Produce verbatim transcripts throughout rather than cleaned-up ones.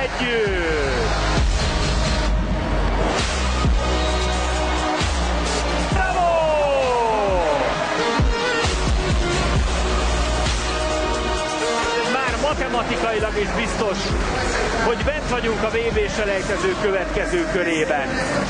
együtt! Bravo! Már matematikailag is biztos, hogy bent vagyunk a vé bé-selejtező következő körében.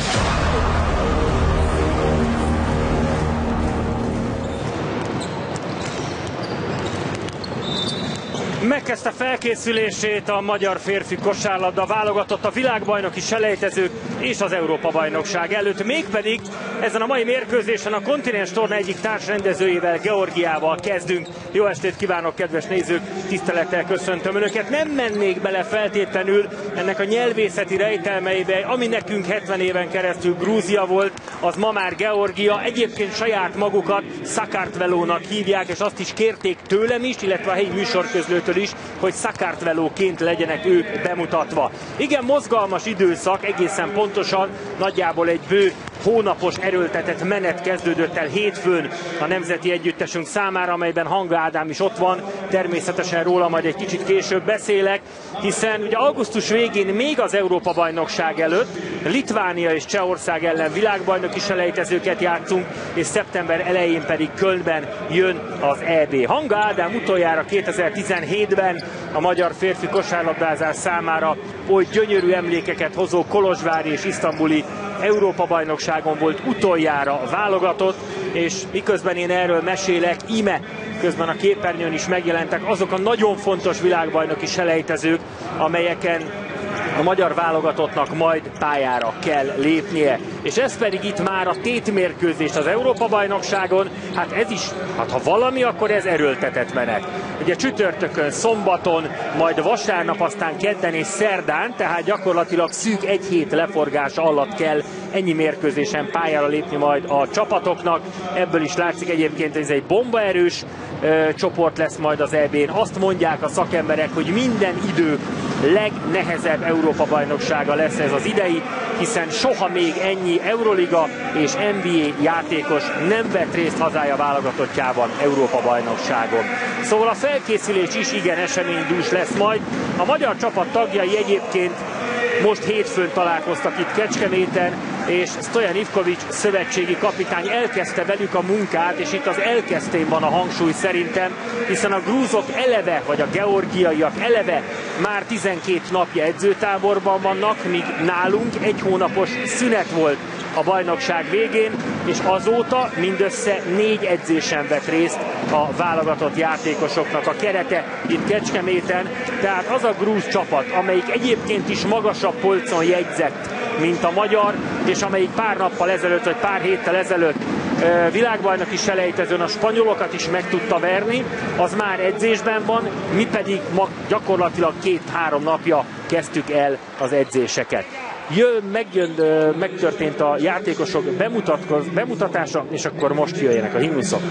Megkezdte felkészülését a magyar férfi kosárlabda válogatott a világbajnoki selejtezők és az Európa-bajnokság előtt, mégpedig ezen a mai mérkőzésen a kontinens torna egyik társrendezőjével, Georgiával kezdünk. Jó estét kívánok, kedves nézők, tisztelettel köszöntöm Önöket. Nem mennék bele feltétlenül ennek a nyelvészeti rejtelmeibe, ami nekünk hetven éven keresztül Grúzia volt, az ma már Georgia. Egyébként saját magukat Sakartvelónak hívják, és azt is kérték tőlem is, illetve a helyi műsorközlőtől is, hogy Sakartvelóként legyenek ők bemutatva. Igen, mozgalmas időszak, egészen pontosan nagyjából egy bő hónapos erőltetett menet kezdődött el hétfőn a nemzeti együttesünk számára, amelyben Hanga Ádám is ott van. Természetesen róla majd egy kicsit később beszélek, hiszen ugye augusztus végén még az Európa-bajnokság előtt Litvánia és Csehország ellen világbajnoki selejtezőket játszunk, és szeptember elején pedig Kölnben jön az é bé. Hanga Ádám utoljára kétezer-tizenhétben a magyar férfi kosárlabdázás számára oly gyönyörű emlékeket hozó kolozsvári és isztambuli Európa-bajnokságon volt utoljára válogatott, és miközben én erről mesélek, íme közben a képernyőn is megjelentek azok a nagyon fontos világbajnoki selejtezők, amelyeken a magyar válogatottnak majd pályára kell lépnie. És ez pedig itt már a tétmérkőzés az Európa-bajnokságon, hát ez is, hát ha valami, akkor ez erőltetett menet. Ugye csütörtökön, szombaton, majd vasárnap, aztán kedden és szerdán, tehát gyakorlatilag szűk egy hét leforgása alatt kell ennyi mérkőzésen pályára lépni majd a csapatoknak. Ebből is látszik egyébként, hogy ez egy bombaerős ö, csoport lesz majd az é bén. Azt mondják a szakemberek, hogy minden idők legnehezebb Európa-bajnoksága lesz ez az idei, hiszen soha még ennyi Euroliga és en bé á játékos nem vett részt hazája válogatottjában Európa-bajnokságon. Szóval a felkészülés is igen eseménydús lesz majd. A magyar csapat tagjai egyébként most hétfőn találkoztak itt Kecskeméten, és Stojan Ivkovics szövetségi kapitány elkezdte velük a munkát, és itt az elkezdtén van a hangsúly szerintem, hiszen a grúzok eleve, vagy a georgiaiak eleve már tizenkét napja edzőtáborban vannak, míg nálunk egy hónapos szünet volt a bajnokság végén, és azóta mindössze négy edzésen vett részt a válogatott játékosoknak a kerete itt Kecskeméten. Tehát az a grúz csapat, amelyik egyébként is magasabb polcon jegyzett, mint a magyar, és amelyik pár nappal ezelőtt, vagy pár héttel ezelőtt világbajnoki selejtezőn a spanyolokat is meg tudta verni, az már edzésben van, mi pedig ma gyakorlatilag két-három napja kezdtük el az edzéseket. Jön, megjön, megtörtént a játékosok bemutatása, és akkor most jöjjenek a himnuszok.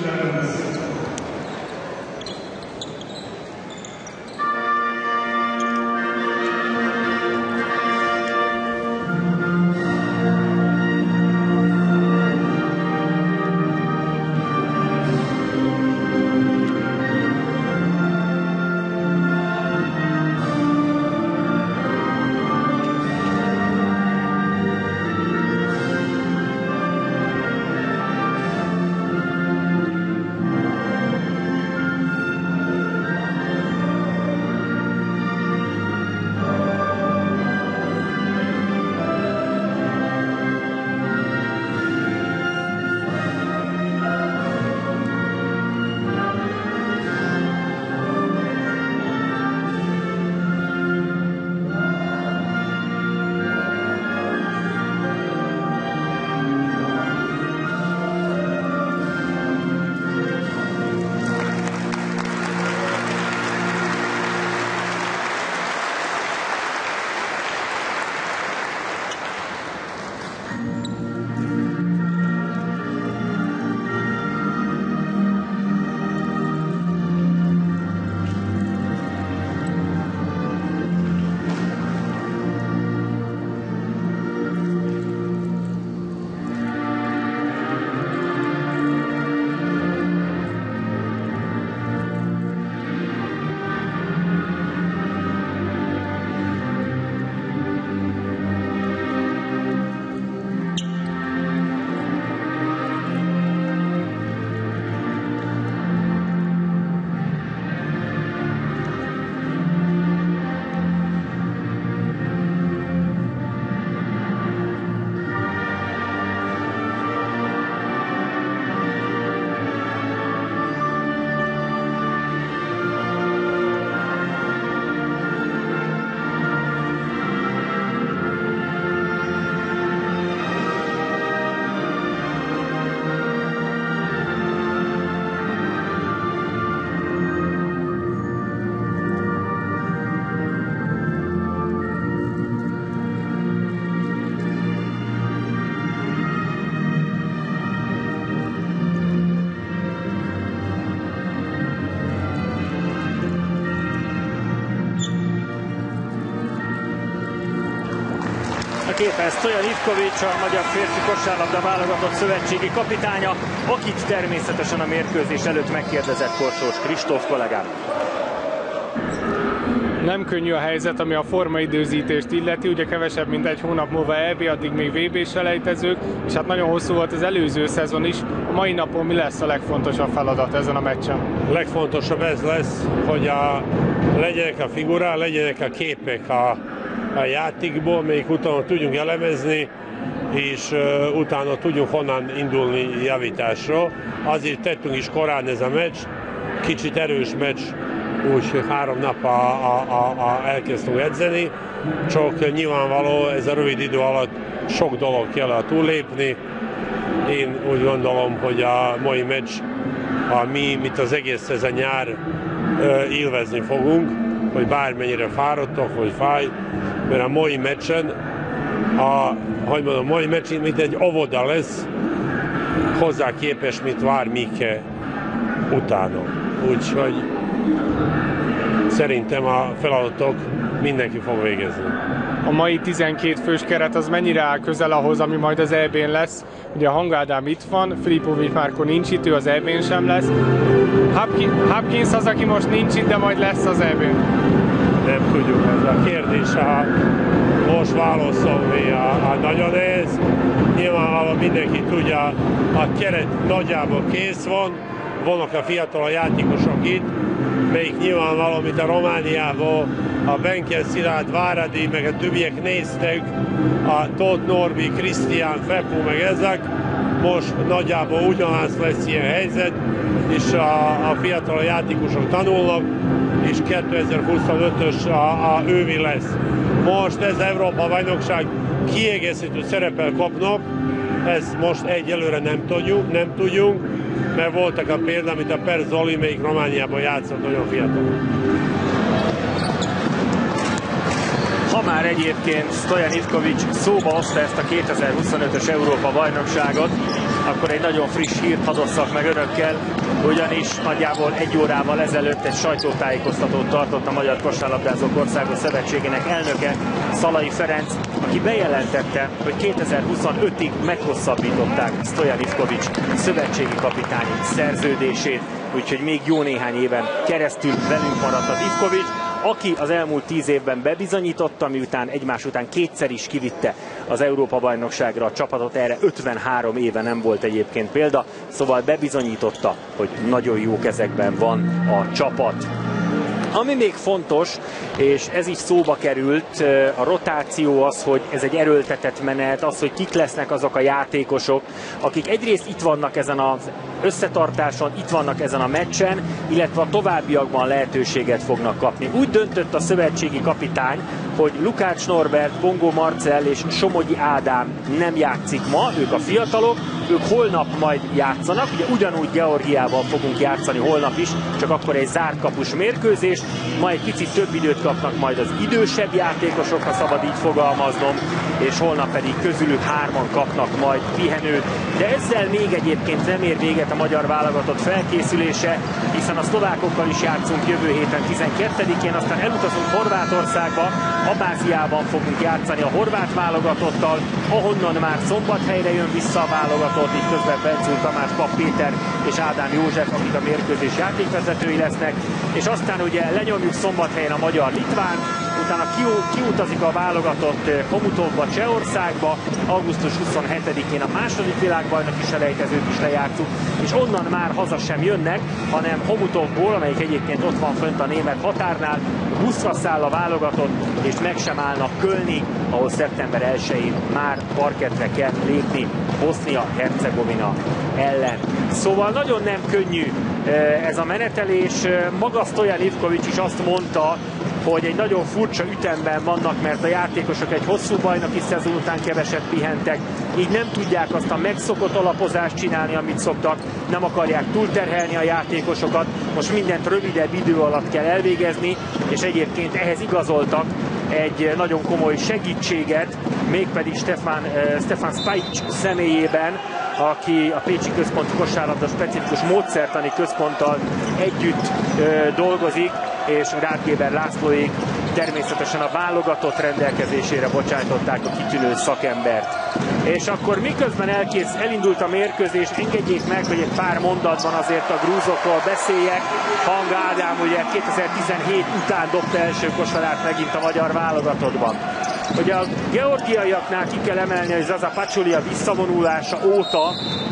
éppen Stojan Ivković, a magyar férfi kosárlabda válogatott szövetségi kapitánya, akit természetesen a mérkőzés előtt megkérdezett Korsós Kristóf kollégám. Nem könnyű a helyzet, ami a formaidőzítést illeti, ugye kevesebb, mint egy hónap múlva é bé, addig még vé bé-selejtezők, és hát nagyon hosszú volt az előző szezon is. A mai napon mi lesz a legfontosabb feladat ezen a meccsen? A legfontosabb ez lesz, hogy a, legyenek a figurák, legyenek a képek a, a játékból, melyik utána tudjunk elemezni, és uh, utána tudjunk honnan indulni javításra. Azért tettünk is korán ez a meccs, kicsit erős meccs, úgy három nap a, a, a, a elkezdtünk edzeni, csak nyilvánvaló ez a rövid idő alatt sok dolog kell túllépni. Én úgy gondolom, hogy a mai meccs, a mi, mint az egész ez a nyár élvezni fogunk, hogy bármennyire fáradtak, vagy fáj, mert a mai meccsen, a, hogy mondom, a mai meccsen mint egy óvoda lesz, hozzá képes, mint vár Mike utána. Úgyhogy szerintem a feladatok mindenki fog végezni. A mai tizenkét fős keret az mennyire áll közel ahhoz, ami majd az é bén lesz? Ugye a Hang Ádám itt van, Filipovics Márko nincs itt, ő az é bén sem lesz. Hopkins az, aki most nincs itt, de majd lesz az é bén. Nem tudjuk, ez a kérdés, a most válaszolni a, a nagyon nehéz. Nyilvánvalóan mindenki tudja, a keret nagyjából kész van, vannak a fiatal játékosok itt, melyik nyilvánvaló, mint a Romániában, a Benkel, Szilárd, Váradi, meg a többiek néztek, a Tóth Norbi, Krisztián, Feppó, meg ezek. Most nagyjából ugyanaz lesz ilyen helyzet, és a, a fiatal játékosok tanulnak, és kétezer-huszonötös a, a ővi lesz. Most ez Európa bajnokság kiegészítő szerepel kapnak, ezt most egyelőre nem tudjuk, nem tudjunk, mert voltak a példa, mint a Per Zoli, melyik Romániában játszott nagyon fiatal. Ha már egyébként Stojan Ivković szóba hozta ezt a kétezer-huszonötös Európa bajnokságot, akkor egy nagyon friss hírt hadosszak meg önökkel, ugyanis nagyjából egy órával ezelőtt egy sajtótájékoztatót tartott a Magyar Kosárlabdázók Országos Szövetségének elnöke, Szalai Ferenc, aki bejelentette, hogy kétezer-huszonötig meghosszabbították Stojan Ivković szövetségi kapitányi szerződését, úgyhogy még jó néhány éven keresztül velünk maradt az Ivković, aki az elmúlt tíz évben bebizonyította, miután egymás után kétszer is kivitte az Európa-bajnokságra a csapatot, erre ötvenhárom éve nem volt egyébként példa, szóval bebizonyította, hogy nagyon jó kezekben van a csapat. Ami még fontos, és ez is szóba került, a rotáció az, hogy ez egy erőltetett menet, az, hogy kik lesznek azok a játékosok, akik egyrészt itt vannak ezen az összetartáson, itt vannak ezen a meccsen, illetve a továbbiakban lehetőséget fognak kapni. Úgy döntött a szövetségi kapitány, hogy Lukács Norbert, Bongó Marcell és Somogyi Ádám nem játszik ma, ők a fiatalok, ők holnap majd játszanak, ugye ugyanúgy Georgiával fogunk játszani holnap is, csak akkor egy zárt kapus mérkőzés, ma egy picit több időt kapnak majd az idősebb játékosok, ha szabad így fogalmaznom, és holnap pedig közülük hárman kapnak majd pihenőt. De ezzel még egyébként nem ér véget a magyar válogatott felkészülése, hiszen a szlovákokkal is játszunk jövő héten tizenkettedikén, aztán elutazunk Horvátországba, Abáziában fogunk játszani a horvát válogatottal, ahonnan már Szombathelyre jön vissza a válogatott, így közben Bencúr Tamás, Pap Péter és Ádám József, akik a mérkőzés játékvezetői lesznek, és aztán ugye lenyomjuk Szombathelyen a magyar-litván, utána kiutazik a válogatott Chomutovba, Csehországba, augusztus huszonhetedikén a második világbajnoki selejtezőt is lejátszuk, és onnan már haza sem jönnek, hanem Chomutovból, amelyik egyébként ott van fönt a német határnál, buszra száll a válogatott, és meg sem állnak Kölnig, ahol szeptember elsején már parkettre kell lépni Bosznia-Hercegovina ellen. Szóval nagyon nem könnyű ez a menetelés. Maga Stojan Ivković is azt mondta, hogy egy nagyon furcsa ütemben vannak, mert a játékosok egy hosszú bajnoki szezon után keveset pihentek, így nem tudják azt a megszokott alapozást csinálni, amit szoktak, nem akarják túlterhelni a játékosokat, most mindent rövidebb idő alatt kell elvégezni, és egyébként ehhez igazoltak egy nagyon komoly segítséget, mégpedig Stefan, uh, Stefan Spajic személyében, aki a Pécsi Központ kosárlabda specifikus módszertani központtal együtt uh, dolgozik, és Ráth Géber Lászlóék természetesen a válogatott rendelkezésére bocsájtották a kitűnő szakembert. És akkor miközben elkész, elindult a mérkőzés, engedjék meg, hogy egy pár mondatban azért a grúzokról beszéljek. Hanga Ádám ugye kétezer-tizenhét után dobta első kosarát megint a magyar válogatottban. Ugye a georgiaiaknál ki kell emelni, hogy Zaza Pachulia visszavonulása óta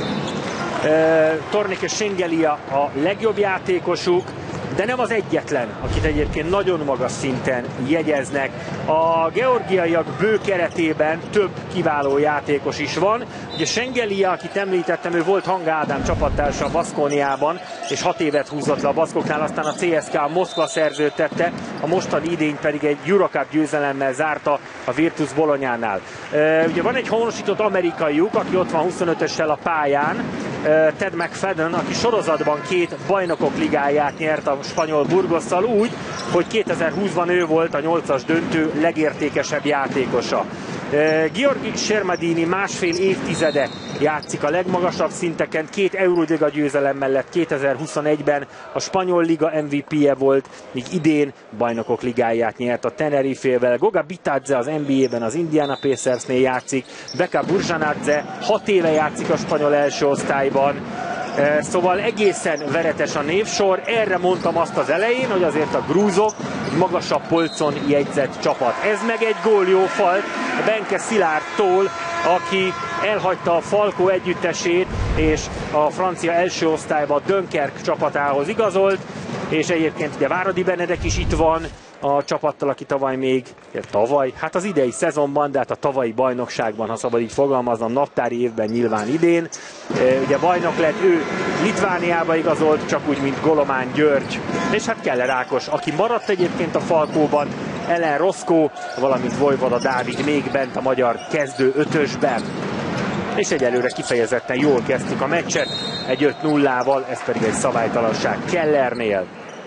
e, Tornike Shengelia a legjobb játékosuk, de nem az egyetlen, akit egyébként nagyon magas szinten jegyeznek. A georgiaiak bő keretében több kiváló játékos is van. Ugye Shengelia, akit említettem, ő volt Hanga Ádám csapattársa a Baszkóniában, és hat évet húzott le a baszkoknál, aztán a cé es ká a Moszkva szerződtette, a mostani idény pedig egy Eurocup győzelemmel zárta a Virtus Bolonyánál. Ugye van egy honosított amerikaiuk, aki ott van huszonötössel a pályán, Ted McFadden, aki sorozatban két bajnokok ligáját nyert a spanyol Burgosszal úgy, hogy kétezer-húszban ő volt a nyolcas döntő legértékesebb játékosa. Georgi Shermadini másfél évtizede játszik a legmagasabb szinteken, két Euroliga győzelem mellett kétezer-huszonegyben a spanyol liga em vé pé-je volt, míg idén bajnokok ligáját nyert a Tenerife-vel. Goga Bitadze az en bé á-ben az Indiana Pacersnél játszik, Beka Burzsanadze hat éve játszik a spanyol első osztályban. Szóval egészen veretes a névsor, erre mondtam azt az elején, hogy azért a grúzok egy magasabb polcon jegyzett csapat. Ez meg egy góljófalt Benke Szilárdtól, aki elhagyta a Falkó együttesét, és a francia első osztályba Dunkerque csapatához igazolt, és egyébként ugye Váradi Benedek is itt van a csapattal, aki tavaly még, tavaly, hát az idei szezonban, de hát a tavalyi bajnokságban, ha szabad így fogalmaznom, naptári évben nyilván idén. Ugye bajnok lett, ő Litvániába igazolt, csak úgy, mint Golomán György, és hát Keller Ákos, aki maradt egyébként a Falkóban, Ellen Roszkó, valamint Vojvoda Dávid még bent a magyar kezdő ötösben. És egyelőre kifejezetten jól kezdtük a meccset, egy öt nullával, ez pedig egy szabálytalanság Kellernél.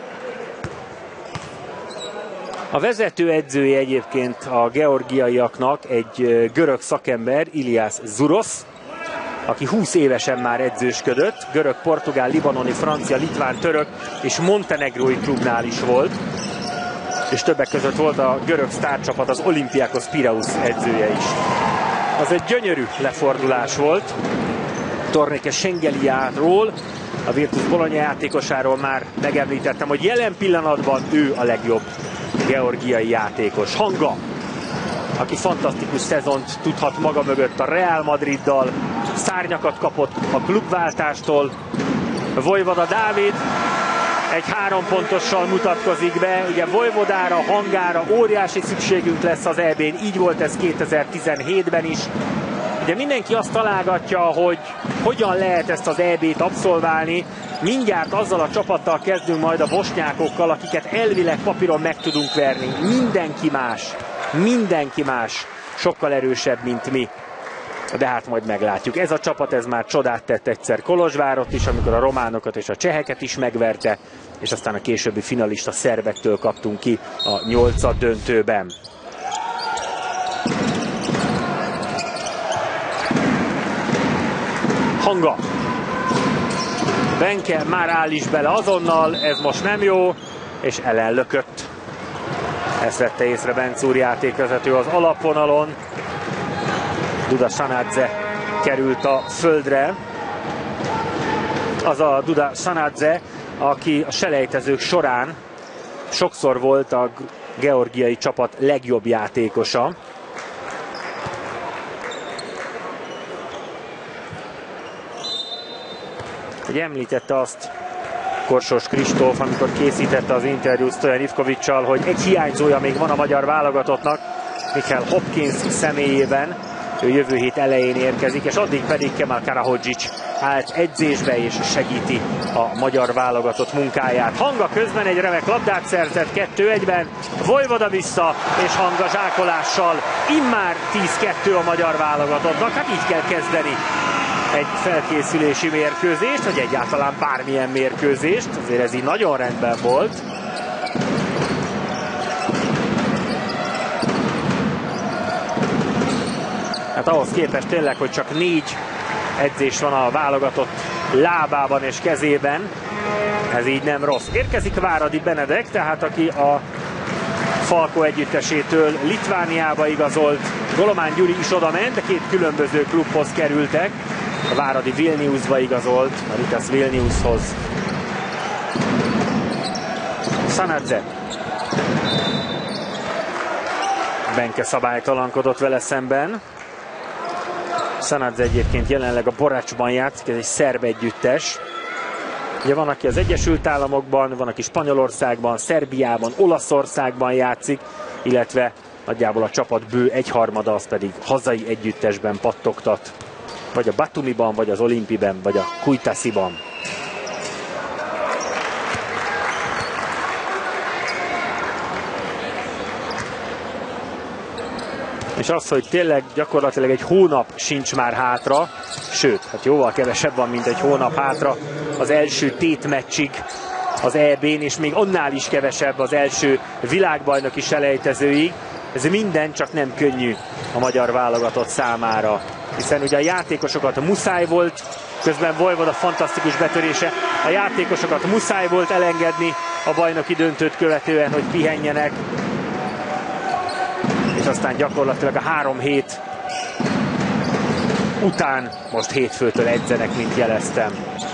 A vezető edzője egyébként a georgiaiaknak egy görög szakember, Ilias Zuros, aki húsz évesen már edzősködött, görög, portugál, libanoni, francia, litván, török és montenegrói klubnál is volt, és többek között volt a görög sztárcsapat, az Olympiakos Pireus edzője is. Az egy gyönyörű lefordulás volt Tornike Shengeliáról, a Virtus Bologna játékosáról már megemlítettem, hogy jelen pillanatban ő a legjobb georgiai játékos. Hanga, aki fantasztikus szezont tudhat maga mögött a Real Madriddal, szárnyakat kapott a klubváltástól. Vojvoda Dávid egy három pontossal mutatkozik be, ugye Vojvodára, Hangára óriási szükségünk lesz az é bén, így volt ez kétezer-tizenhétben is. Ugye mindenki azt találgatja, hogy hogyan lehet ezt az é bét abszolválni. Mindjárt azzal a csapattal kezdünk majd a bosnyákokkal, akiket elvileg papíron meg tudunk verni. Mindenki más, mindenki más sokkal erősebb, mint mi. De hát majd meglátjuk. Ez a csapat ez már csodát tett egyszer Kolozsvárot is, amikor a románokat és a cseheket is megverte, és aztán a későbbi finalista szerbektől kaptunk ki a nyolcad döntőben. Hanga. Benke már áll is bele azonnal, ez most nem jó, és ellenlökött. Ezt vette észre Bencúr játékvezető az alapvonalon. Duda Sanadze került a földre. Az a Duda Sanadze, aki a selejtezők során sokszor volt a georgiai csapat legjobb játékosa. Hogy említette azt Korsós Kristóf, amikor készítette az interjút Stojan Ivkovic-sal, hogy egy hiányzója még van a magyar válogatottnak, Michael Hopkins személyében. Ő jövő hét elején érkezik, és addig pedig Kemal Karahodzic állt edzésbe és segíti a magyar válogatott munkáját. Hanga közben egy remek labdát szerzett kettő egyben, Vojvoda vissza, és Hanga zsákolással immár tíz kettő a magyar válogatottnak. Hát így kell kezdeni egy felkészülési mérkőzést, vagy egyáltalán bármilyen mérkőzést, azért ez így nagyon rendben volt. Hát ahhoz képest tényleg, hogy csak négy edzés van a válogatott lábában és kezében, ez így nem rossz. Érkezik Váradi Benedek, tehát aki a Falko együttesétől Litvániába igazolt Golomán Gyuri is oda ment, de két különböző klubhoz kerültek. A Váradi Vilniusba igazolt, a Ritas Vilniushoz. Sanadze. Benke szabálytalankodott vele szemben. Sanadze egyébként jelenleg a Boracsban játszik, ez egy szerb együttes. Ugye van, aki az Egyesült Államokban, van, aki Spanyolországban, Szerbiában, Olaszországban játszik, illetve nagyjából a csapat bő egyharmada, az pedig hazai együttesben pattogtat. Vagy a Batumiban, vagy az Olimpiben, vagy a Kujtasiban. És az, hogy tényleg gyakorlatilag egy hónap sincs már hátra, sőt, hát jóval kevesebb van, mint egy hónap hátra az első tétmeccsig az é bén, és még annál is kevesebb az első világbajnoki selejtezőig. Ez minden csak nem könnyű a magyar válogatott számára, hiszen ugye a játékosokat muszáj volt, közben Vojvoda fantasztikus betörése, a játékosokat muszáj volt elengedni a bajnoki döntőt követően, hogy pihenjenek, és aztán gyakorlatilag a három hét után most hétfőtől edzenek, mint jeleztem.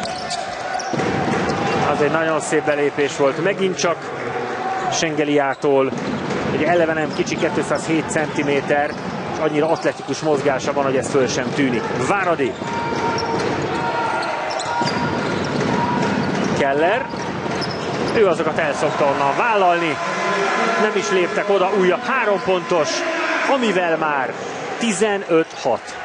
Az egy nagyon szép belépés volt megint csak Sengeliától. Ugye eleve nem kicsi, kétszázhét centiméter, és annyira atletikus mozgása van, hogy ez föl sem tűnik. Váradi. Keller. Ő azokat el szokta onnan vállalni. Nem is léptek oda, újabb három pontos, amivel már tizenöt hat.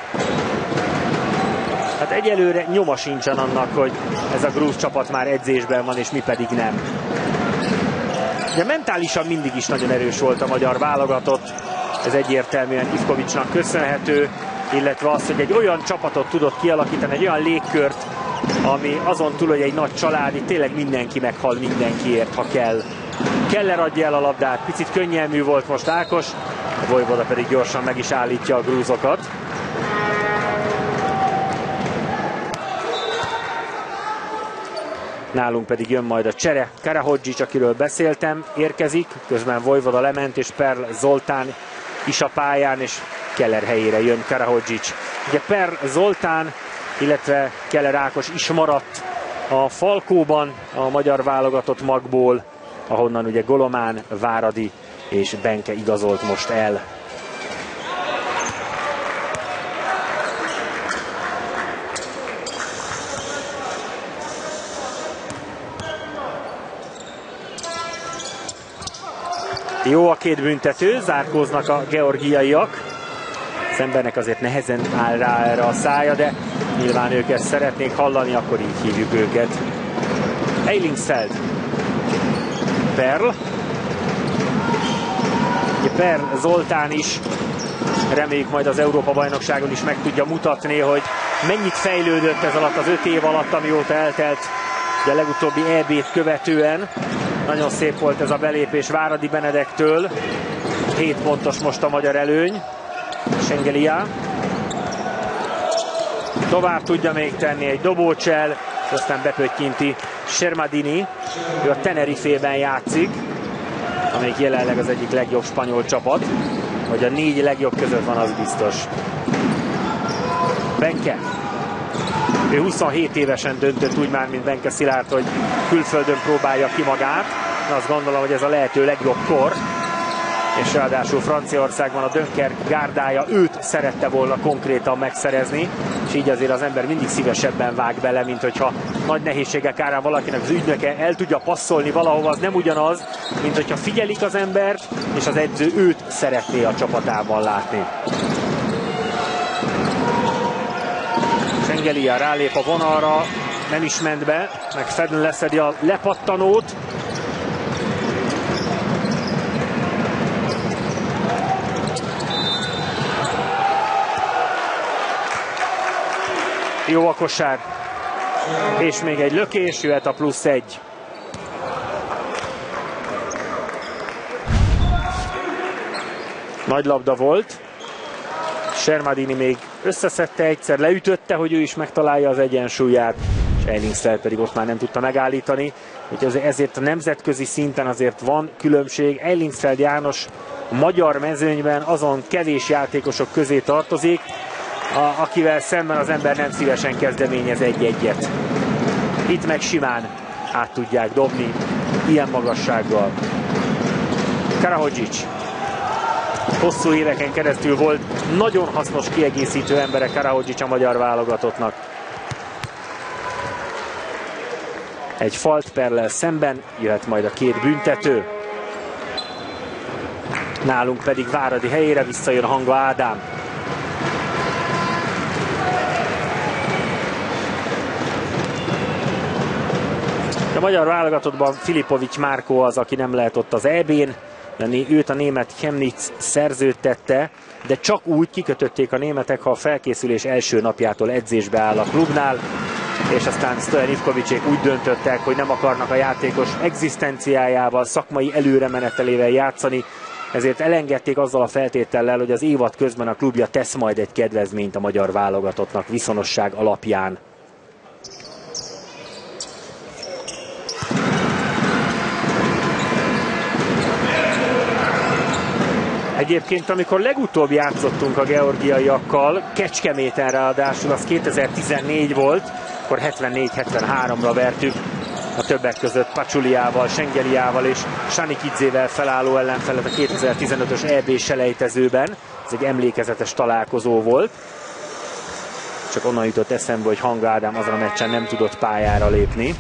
Hát egyelőre nyoma sincsen annak, hogy ez a grúz csapat már edzésben van, és mi pedig nem. Ugye mentálisan mindig is nagyon erős volt a magyar válogatott, ez egyértelműen Ivkovicsnak köszönhető, illetve az, hogy egy olyan csapatot tudott kialakítani, egy olyan légkört, ami azon túl, hogy egy nagy család, itt tényleg mindenki meghal mindenkiért, ha kell. Keller adja el a labdát, picit könnyelmű volt most Ákos, a Vojvoda pedig gyorsan meg is állítja a grúzokat. Nálunk pedig jön majd a csere. Karahodzsics, akiről beszéltem, érkezik, közben Vojvoda lement, és Perl Zoltán is a pályán, és Keller helyére jön Karahodzsics. Ugye Perl Zoltán, illetve Keller Ákos is maradt a Falkóban, a magyar válogatott magból, ahonnan ugye Golomán, Váradi és Benke igazolt most el. Jó a két büntető, zárkóznak a georgiaiak. Szembenek azért nehezen áll rá erre a szája, de nyilván ők ezt szeretnék hallani, akkor így hívjuk őket. Eilingsfeld. Perl. Perl Zoltán is, reméljük majd az Európa-bajnokságon is meg tudja mutatni, hogy mennyit fejlődött ez alatt az öt év alatt, amióta eltelt a legutóbbi é bét követően. Nagyon szép volt ez a belépés Váradi Benedektől. hét pontos most a magyar előny. Sengeliá. Tovább tudja még tenni egy dobócsel, és aztán bepöttyinti Shermadini. Ő a Tenerife-ben játszik, amelyik jelenleg az egyik legjobb spanyol csapat. Hogy a négy legjobb között van, az biztos. Benke. Ő huszonhét évesen döntött úgy már, mint Benke Szilárd, hogy külföldön próbálja ki magát. Azt gondolom, hogy ez a lehető legjobb kor. És ráadásul Franciaországban a Dönker gárdája őt szerette volna konkrétan megszerezni, és így azért az ember mindig szívesebben vág bele, mint hogyha nagy nehézségek árán valakinek az ügynöke el tudja passzolni valahova, az nem ugyanaz, mint hogyha figyelik az embert, és az edző őt szeretné a csapatában látni. Sengeliá rálép a vonalra, nem is ment be, meg Fedden leszedi a lepattanót. Jó a kosár, és még egy lökés, jöhet a plusz egy. Nagy labda volt, Shermadini még összeszedte egyszer, leütötte, hogy ő is megtalálja az egyensúlyát, és Eilingsfeld pedig ott már nem tudta megállítani. Úgyhogy ezért a nemzetközi szinten azért van különbség. Eilingsfeld János a magyar mezőnyben azon kevés játékosok közé tartozik, a, akivel szemben az ember nem szívesen kezdeményez egy-egyet. Itt meg simán át tudják dobni ilyen magassággal. Karahodzic hosszú éveken keresztül volt nagyon hasznos kiegészítő embere Karahodzic a magyar válogatottnak. Egy Faltperrel szemben jöhet majd a két büntető. Nálunk pedig Váradi helyére visszajön Hanga Ádám. A magyar válogatottban Filipovics Márkó az, aki nem lehet ott az é bén. Őt a német Chemnitz szerződtette, de csak úgy kikötötték a németek, ha a felkészülés első napjától edzésbe áll a klubnál, és aztán Stojan Ivkovicsék úgy döntöttek, hogy nem akarnak a játékos egzisztenciájával, szakmai előremenetelével játszani, ezért elengedték azzal a feltétellel, hogy az évad közben a klubja tesz majd egy kedvezményt a magyar válogatottnak viszonosság alapján. Egyébként, amikor legutóbb játszottunk a georgiaiakkal, Kecskeméten ráadásul, az kétezer-tizennégy volt, akkor hetvennégy hetvenháromra vertük a többek között Pachuliával, Sengeliával és Sanikidzével felálló ellenfelet a kétezer-tizenötös é bé selejtezőben. Ez egy emlékezetes találkozó volt. Csak onnan jutott eszembe, hogy Hanga Ádám azon a meccsen nem tudott pályára lépni.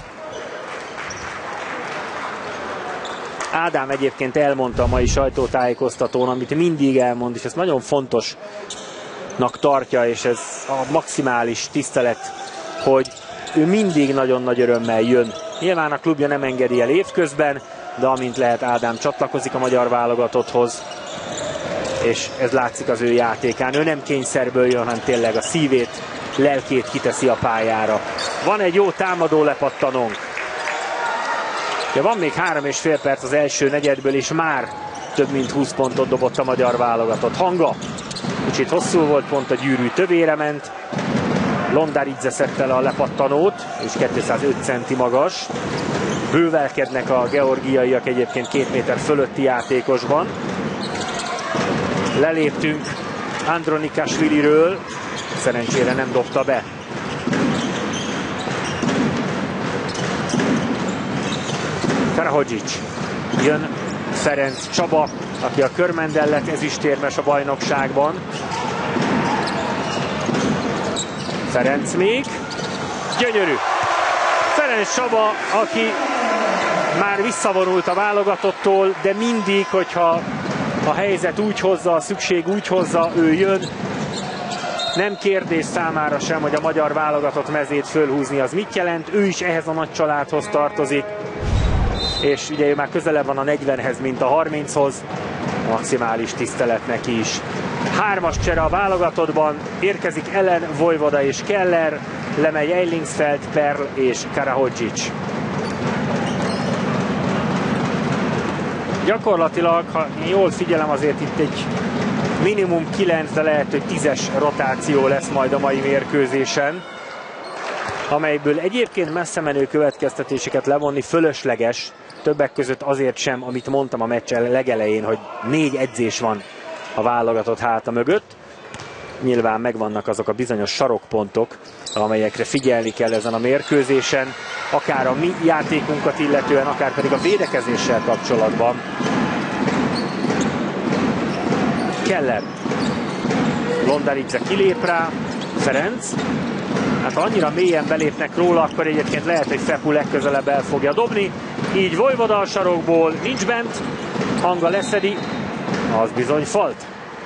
Ádám egyébként elmondta a mai sajtótájékoztatón, amit mindig elmond, és ez nagyon fontosnak tartja, és ez a maximális tisztelet, hogy ő mindig nagyon nagy örömmel jön. Nyilván a klubja nem engedi el évközben, de amint lehet, Ádám csatlakozik a magyar válogatotthoz, és ez látszik az ő játékán. Ő nem kényszerből jön, hanem tényleg a szívét, lelkét kiteszi a pályára. Van egy jó támadó lepattanónk. Ja, van még három és fél perc az első negyedből, és már több mint húsz pontot dobott a magyar válogatott. Hanga kicsit hosszú volt, pont a gyűrű tövére ment. Londaridze szedte le a lepattanót, és kétszázöt centi magas. Bővelkednek a georgiaiak egyébként két méter fölötti játékosban. Leléptünk Andronikasviliről, szerencsére nem dobta be. Karahodzic. Jön Ferenc Csaba, aki a Körmendel lett ezüstérmes a bajnokságban. Ferenc még. Gyönyörű. Ferenc Csaba, aki már visszavonult a válogatottól, de mindig, hogyha a helyzet úgy hozza, a szükség úgy hozza, ő jön. Nem kérdés számára sem, hogy a magyar válogatott mezét fölhúzni az mit jelent. Ő is ehhez a nagy családhoz tartozik. És ugye ő már közelebb van a negyvenhez, mint a harminchoz. Maximális tisztelet neki is. Hármas csere a válogatottban. Érkezik Ellen, Vojvoda és Keller. Lemegy Eilingsfeld, Perl és Karahodzic. Gyakorlatilag, ha jól figyelem, azért itt egy minimum kilenc, de lehet, hogy tízes rotáció lesz majd a mai mérkőzésen, amelyből egyébként messze menő következtetéseket levonni fölösleges, többek között azért sem, amit mondtam a meccs legelején, hogy négy edzés van a válogatott háta mögött. Nyilván megvannak azok a bizonyos sarokpontok, amelyekre figyelni kell ezen a mérkőzésen, akár a mi játékunkat illetően, akár pedig a védekezéssel kapcsolatban. Keller. Londaridze kilép rá. Ferenc. Hát ha annyira mélyen belépnek róla, akkor egyébként lehet, hogy Fepu legközelebb el fogja dobni. Így Vojvoda a sarokból, nincs bent. Hanga leszedi. Az bizony falt.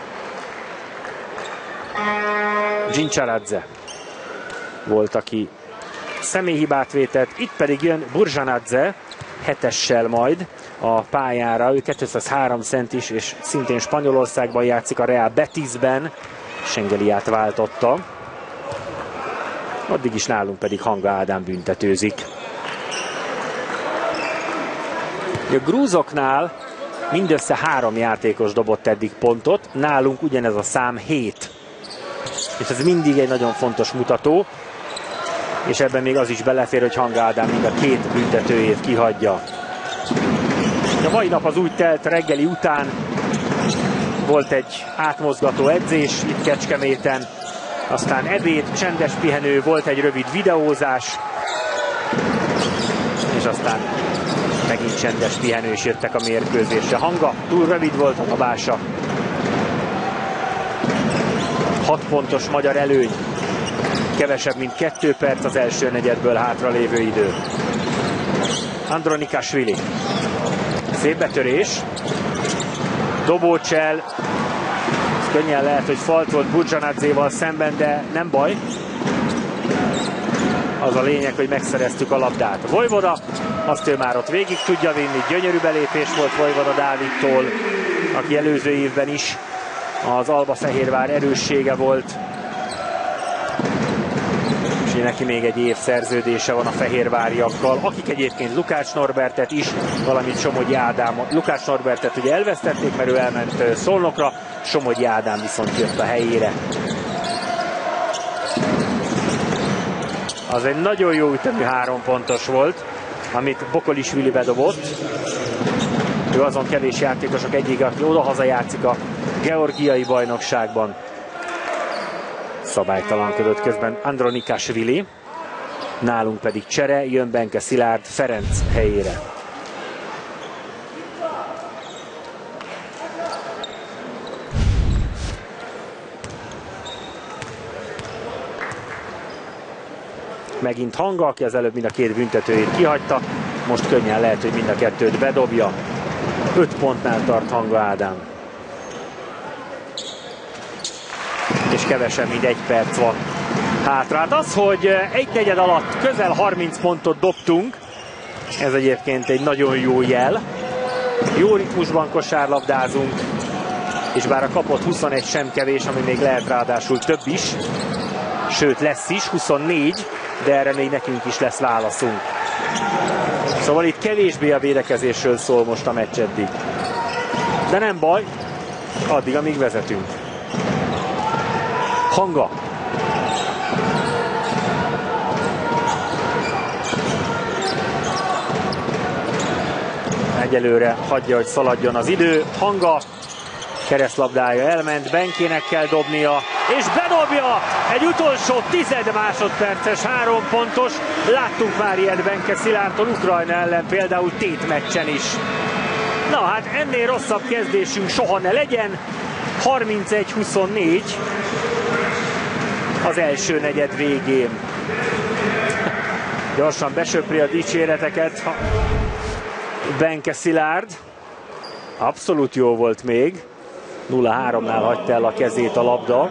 Gincsaradze volt, aki személyhibát vétett. Itt pedig jön Burzsanadze, hetessel majd a pályára. Ő kétszázhárom centis, és szintén Spanyolországban játszik, a Real Betisben. Sengeliát váltotta. Addig is nálunk pedig Hanga Ádám büntetőzik. A grúzoknál mindössze három játékos dobott eddig pontot, nálunk ugyanez a szám hét. És ez mindig egy nagyon fontos mutató. és ebben még az is belefér, hogy Hanga Ádám mind a két büntetőjét kihagyja. A mai nap az úgy telt, reggeli után volt egy átmozgató edzés itt Kecskeméten, aztán ebéd, csendes pihenő, volt egy rövid videózás, és aztán megint csendes pihenő, és jöttek a mérkőzésre. Hanga túl rövid volt a dobása. hat pontos magyar előny, kevesebb mint kettő perc az első negyedből hátralévő idő. Andronikashvili. Szép betörés. Dobócsel. Ez könnyen lehet, hogy falt volt Budzsanadzéval szemben, de nem baj. Az a lényeg, hogy megszereztük a labdát. Vojvoda, azt ő már ott végig tudja vinni. Gyönyörű belépés volt Vojvoda Dávidtól, aki előző évben is az Albafehérvár erőssége volt. És neki még egy év szerződése van a fehérváriakkal, akik egyébként Lukács Norbertet is, valamint Somogyi Ádámot. Lukács Norbertet ugye elvesztették, mert ő elment Szolnokra, Somogyi Ádám viszont jött a helyére. Az egy nagyon jó ütemű három pontos volt, amit Bokolisvili bedobott. Ő azon kevés játékosok egyik, aki oda-haza játszik a georgiai bajnokságban. Szabálytalankodott közben Andronikashvili, nálunk pedig csere, jön Benke Szilárd Ferenc helyére. Megint Hanga, aki az előbb mind a két büntetőjét kihagyta, most könnyen lehet, hogy mind a kettőt bedobja. öt pontnál tart Hanga Ádám. És kevesebb, mint egy perc van hátra. Hát az, hogy egy negyed alatt közel harminc pontot dobtunk, ez egyébként egy nagyon jó jel. Jó ritmusban kosárlabdázunk, és bár a kapott huszonegy sem kevés, ami még lehet ráadásul több is, sőt lesz is, huszonnégy, de erre még nekünk is lesz válaszunk. Szóval itt kevésbé a védekezésről szól most a meccs eddig. De nem baj, addig, amíg vezetünk. Hanga. Egyelőre hagyja, hogy szaladjon az idő. Hanga keresztlabdája elment, Benkének kell dobnia, és bedobja! Egy utolsó tized másodperces három pontos. Láttunk már ilyet Benke Szilárdtól Ukrajna ellen, például tétmeccsen is. Na hát ennél rosszabb kezdésünk soha ne legyen. harmincegy huszonnégy az első negyed végén. Gyorsan besöpri a dicséreteket Benke Szilárd. Abszolút jó volt még. nulla háromnál hagyta el a kezét a labda.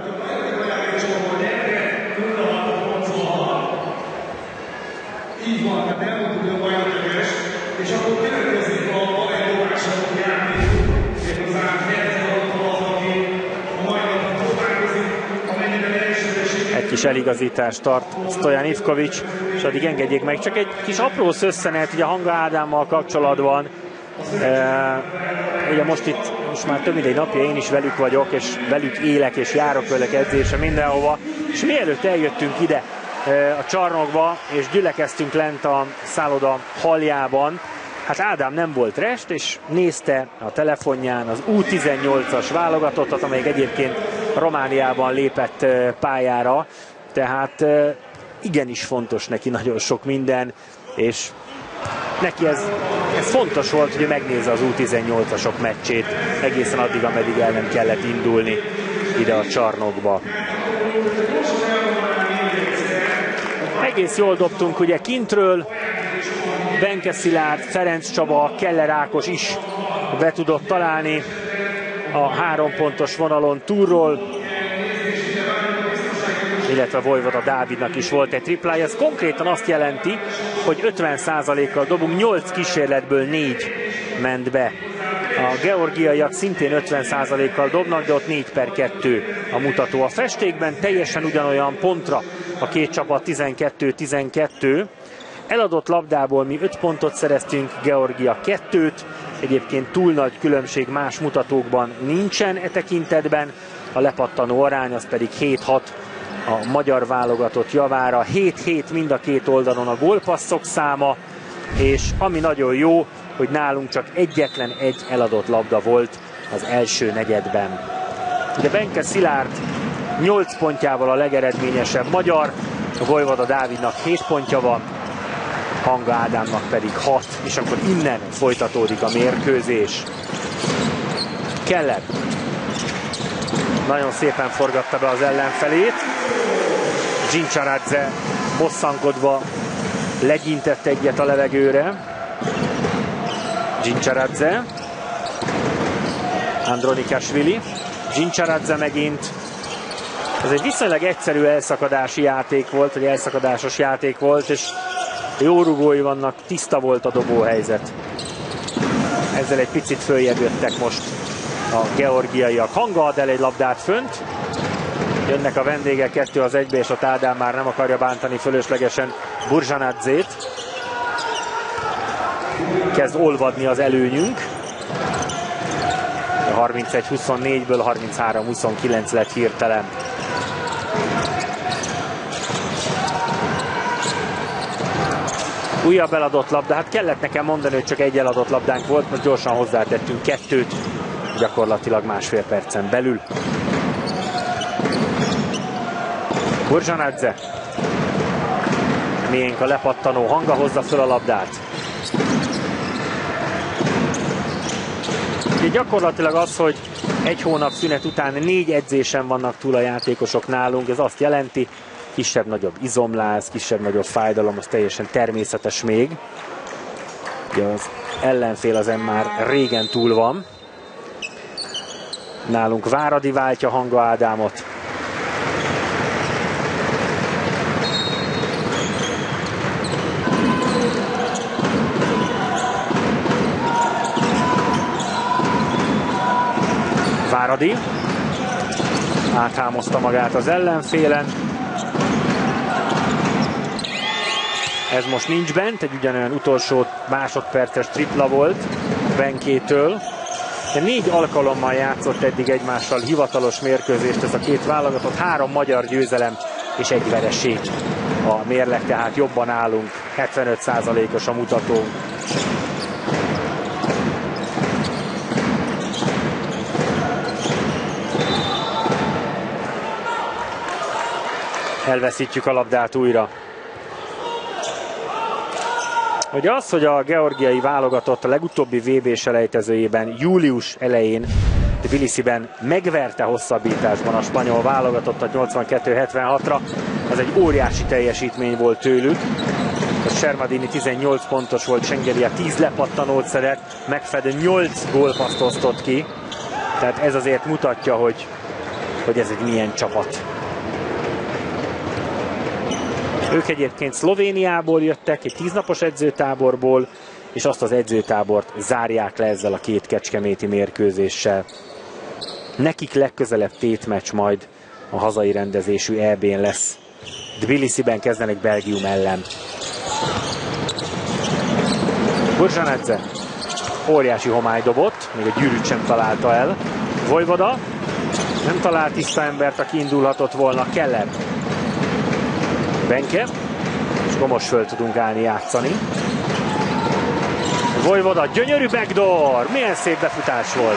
Így van, hát elmondtuk a bajnokságos, és akkor következik a bajnokságok játék, és az egy kis eligazítást tart Stojan Ivkovics, és addig engedjék meg. Csak egy kis apró szösszenet ugye Hanga Ádámmal kapcsolatban. E, ugye most itt most már több mint egy napja én is velük vagyok, és velük élek, és járok velük edzésre mindenhova, és mielőtt eljöttünk ide e, a csarnokba, és gyülekeztünk lent a szálloda haljában, hát Ádám nem volt rest, és nézte a telefonján az U tizennyolcas válogatottat, amelyik egyébként Romániában lépett pályára, tehát igenis fontos neki nagyon sok minden, és neki ez, ez fontos volt, hogy megnézze az U tizennyolcasok meccsét egészen addig, ameddig el nem kellett indulni ide a csarnokba. Egész jól dobtunk ugye kintről, Benke Szilárd, Ferenc Csaba, Keller Ákos is be tudott találni a három pontos vonalon túlról, illetve Vojvoda Dávidnak is volt egy triplája. Ez konkrétan azt jelenti, hogy ötven százalékkal dobunk, nyolc kísérletből négy ment be. A georgiaiak szintén ötven százalékkal dobnak, de ott négy per kettő a mutató. A festékben teljesen ugyanolyan pontra a két csapat tizenkettő tizenkettő. Eladott labdából mi öt pontot szereztünk, Georgia kettőt, egyébként túl nagy különbség más mutatókban nincsen e tekintetben, a lepattanó arány az pedig hét hat a magyar válogatott javára. hét hét mind a két oldalon a gólpasszok száma, és ami nagyon jó, hogy nálunk csak egyetlen egy eladott labda volt az első negyedben. De Benke Szilárd nyolc pontjával a legeredményesebb magyar, a Vojvoda Dávidnak hét pontja van, Hanga Ádámnak pedig hat, és akkor innen folytatódik a mérkőzés. Keller nagyon szépen forgatta be az ellenfelét. Gincsaradze bosszankodva legyintett egyet a levegőre. Gincsaradze, Andronikasvili, Gincsaradze megint. Ez egy viszonylag egyszerű elszakadási játék volt, vagy elszakadásos játék volt, és jó rugói vannak, tiszta volt a dobóhelyzet. Ezzel egy picit följebb jöttek most a georgiaiak. Hanga ad el egy labdát fönt. Jönnek a vendégek kettő az egybe, és a Ádám már nem akarja bántani fölöslegesen Burzsanadzét. Kezd olvadni az előnyünk. harmincegy huszonnégyből harminchárom huszonkilenc lett hirtelen. Újabb eladott labda, hát kellett nekem mondani, hogy csak egy eladott labdánk volt, most gyorsan hozzátettünk kettőt, gyakorlatilag másfél percen belül. Burzsanadze. Miénk a lepattanó, Hanga hozza föl a labdát. Ugye gyakorlatilag az, hogy egy hónap szünet után négy edzésen vannak túl a játékosok nálunk, ez azt jelenti, kisebb-nagyobb izomláz, kisebb-nagyobb fájdalom, az teljesen természetes még. Ugye az ellenfél az már régen túl van. Nálunk Váradi váltja Hanga Ádámot. Váradi áthámozta magát az ellenfélen. Ez most nincs bent, egy ugyanolyan utolsó másodperces tripla volt Benkétől. De négy alkalommal játszott eddig egymással hivatalos mérkőzést ez a két válogatott, három magyar győzelem és egy vereség. A mérleg tehát jobban állunk, hetvenöt százalékos a mutató. Elveszítjük a labdát újra. Hogy az, hogy a georgiai válogatott a legutóbbi vé bé-selejtezőjében július elején Tbilisiben megverte hosszabbításban a spanyol válogatottat nyolcvankettő hetvenhatra, az egy óriási teljesítmény volt tőlük. A Sermadini tizennyolc pontos volt, Schengelia tíz lepattanót szedett, Megfed nyolc gólpaszt osztott ki. Tehát ez azért mutatja, hogy, hogy ez egy milyen csapat. Ők egyébként Szlovéniából jöttek, egy tíznapos edzőtáborból, és azt az edzőtábort zárják le ezzel a két kecskeméti mérkőzéssel. Nekik legközelebb tétmeccs majd a hazai rendezésű é bén lesz. Tbilisiben kezdenek Belgium ellen. Burzsanadze óriási homály dobott, még a gyűrűt sem találta el. Vojvoda nem talált tiszta embert, aki indulhatott volna. Keller. Benke, és most föl tudunk állni játszani. Vojvoda, gyönyörű backdoor, milyen szép befutás volt.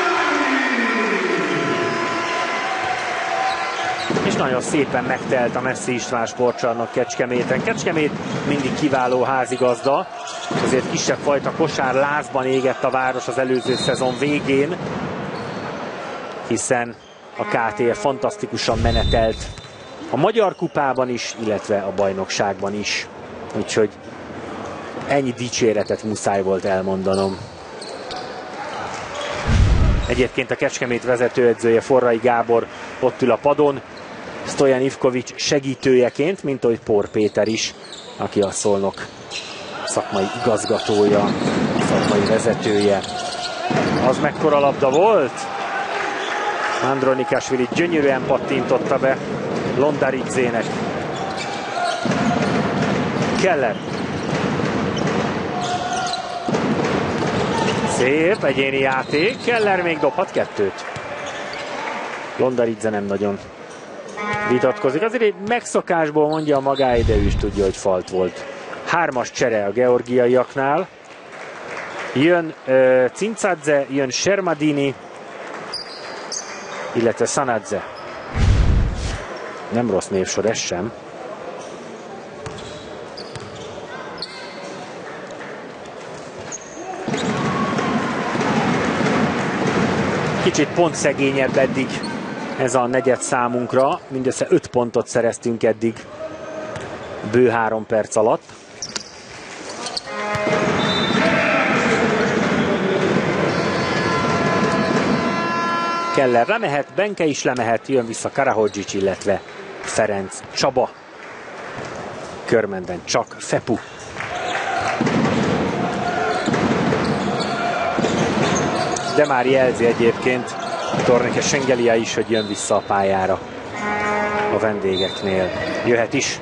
És nagyon szépen megtelt a Messzi István sportcsarnok Kecskeméten. Kecskemét mindig kiváló házigazda, azért kisebb fajta kosár lázban égett a város az előző szezon végén, hiszen a ká té ef fantasztikusan menetelt a Magyar Kupában is, illetve a bajnokságban is. Úgyhogy ennyi dicséretet muszáj volt elmondanom. Egyébként a Kecskemét vezetőedzője, Forrai Gábor ott ül a padon, Stojan Ivkovics segítőjeként, mint ahogy Por Péter is, aki a Szolnok szakmai igazgatója, szakmai vezetője. Az mekkora labda volt? Andronikasvili gyönyörűen pattintotta be Londaridzének. Keller. Szép egyéni játék. Keller még dobhat kettőt. Londaridze nem nagyon vitatkozik. Azért egy megszokásból mondja a magáé, de ő is tudja, hogy falt volt. Hármas csere a georgiaiaknál. Jön uh, Cincadze, jön Shermadini, illetve Sanadze. Nem rossz névsor ez sem. Kicsit pontszegényebb eddig ez a negyed számunkra. Mindössze öt pontot szereztünk eddig bő három perc alatt. Keller lemehet, Benke is lemehet, jön vissza Karahodzic, illetve Ferenc Csaba. Körmenden csak Fepu. De már jelzi egyébként Tornike Schengelia is, hogy jön vissza a pályára a vendégeknél. Jöhet is.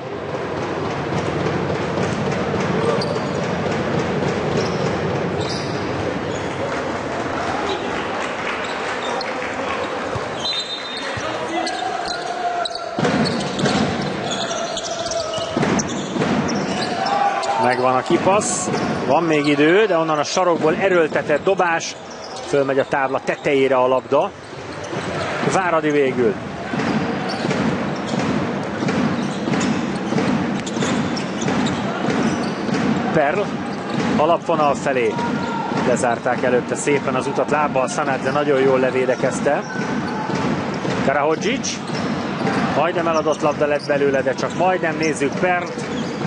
Megvan a kipassz, van még idő, de onnan a sarokból erőltetett dobás, fölmegy a tábla tetejére a labda. Váradi végül. Perl alapvonal felé. Lezárták előtte szépen az utat lábbal, Sanadze nagyon jól levédekezte. Karahodzic, majdnem eladott labda lett belőle, de csak majdnem. Nézzük Perlt.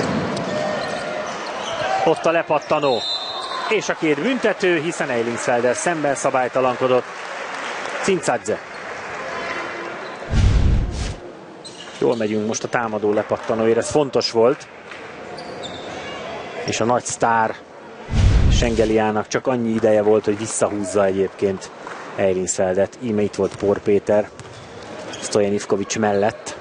Ott a lepattanó. És a két büntető, hiszen Eilingsfelddel szemben szabálytalankodott Cincadze. Jól megyünk most a támadó lepattanóért, ez fontos volt. És a nagy sztár Schengeliának csak annyi ideje volt, hogy visszahúzza egyébként Eilingsfeldet. Íme itt volt Por Péter Stojan Ivkovics mellett.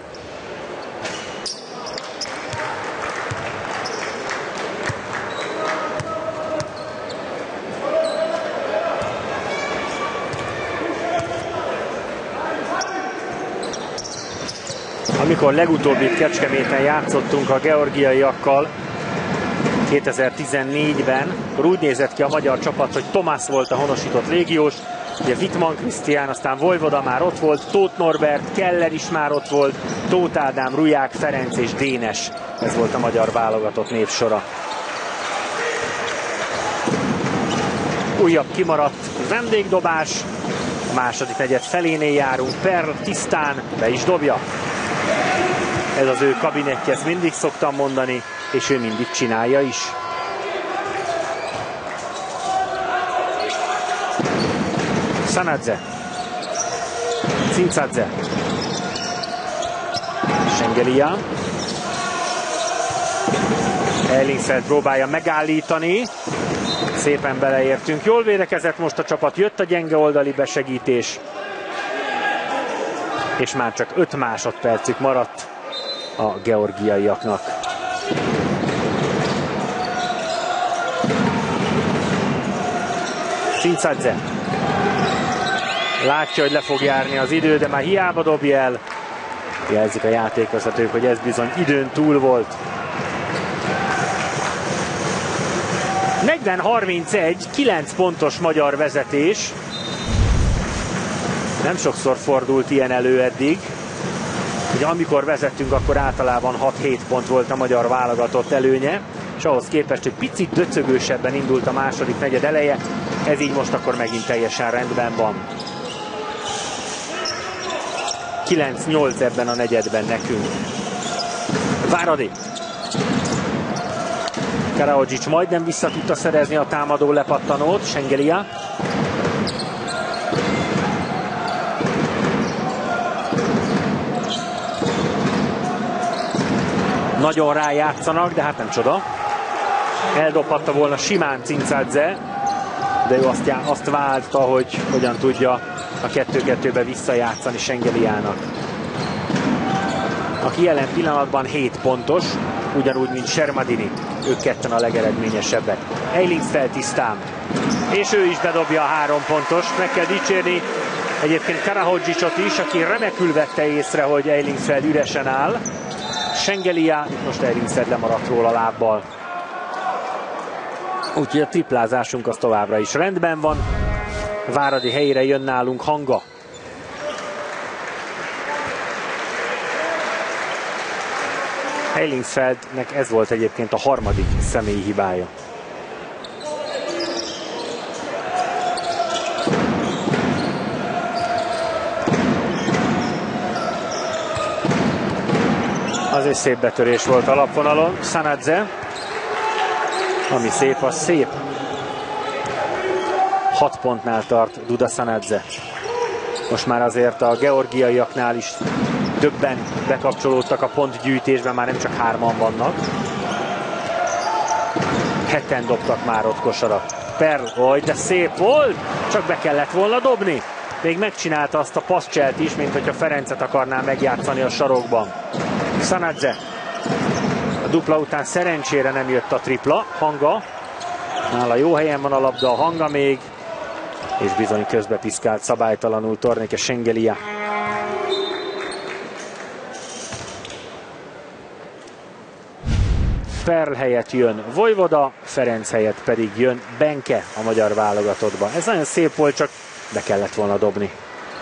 Amikor legutóbb itt Kecskeméten játszottunk a georgiaiakkal kétezer-tizennégyben, akkor úgy nézett ki a magyar csapat, hogy Tomás volt a honosított légiós, ugye Wittmann Krisztián, aztán Vojvoda már ott volt, Tóth Norbert, Keller is már ott volt, Tóth Ádám, Ruják, Ferenc és Dénes. Ez volt a magyar válogatott névsora. Újabb kimaradt vendégdobás, a második negyed felénél járunk, Perl tisztán be is dobja. Ez az ő kabinettje, ezt mindig szoktam mondani, és ő mindig csinálja is. Sanadze. Cincadze. Schengelia. Eilingsfeld próbálja megállítani. Szépen beleértünk. Jól védekezett most a csapat, jött a gyenge oldali besegítés. És már csak öt másodpercük maradt a georgiaiaknak. Cincadze. Látja, hogy le fog járni az idő, de már hiába dobja el. Jelzik a játékvezetők, hogy ez bizony időn túl volt. negyven harmincegy, kilenc pontos magyar vezetés. Nem sokszor fordult ilyen elő eddig. Ugye amikor vezettünk, akkor általában hat-hét pont volt a magyar válogatott előnye, és ahhoz képest, hogy picit döcögősebben indult a második negyed eleje, ez így most akkor megint teljesen rendben van. kilenc nyolc ebben a negyedben nekünk. Váradi. Karahodzic majdnem vissza tudta szerezni a támadó lepattanót, Schengelia. Nagyon rájátszanak, de hát nem csoda. Eldobhatta volna simán Cincadze, de ő azt, já, azt válta, hogy hogyan tudja a kettő-kettőbe visszajátszani Schengeliának. Aki jelen pillanatban hét pontos, ugyanúgy, mint Shermadini. Ők ketten a legeredményesebbek. Eilingsfeld tisztán. És ő is bedobja a három pontost. Meg kell dicsérni Egyébként Karahodzsicsot is, aki remekül vette észre, hogy Eilingsfeld üresen áll. Schengelia, itt most Eilingsfeld lemaradt róla lábbal. Úgyhogy a triplázásunk az továbbra is rendben van. Váradi helyére jön nálunk Hanga. Eilingsfeldnek ez volt egyébként a harmadik személyi hibája. Az egy szép betörés volt a lapvonalon. Sanadze. Ami szép, az szép. hat pontnál tart Duda Sanadze. Most már azért a georgiaiaknál is többen bekapcsolódtak a pontgyűjtésben, már nem csak hárman vannak. Heten dobtak már ott kosarat. Perl, oj, de szép volt, csak be kellett volna dobni. Még megcsinálta azt a passzcselt is, mint hogyha Ferencet akarná megjátszani a sarokban. Sanadze. A dupla után szerencsére nem jött a tripla. Hanga. Nála jó helyen van a labda, a Hanga még. És bizony közbepiszkált szabálytalanul Tornike Schengelia. Perl helyett jön Vojvoda, Ferenc helyett pedig jön Benke a magyar válogatottba. Ez nagyon szép volt, csak be kellett volna dobni.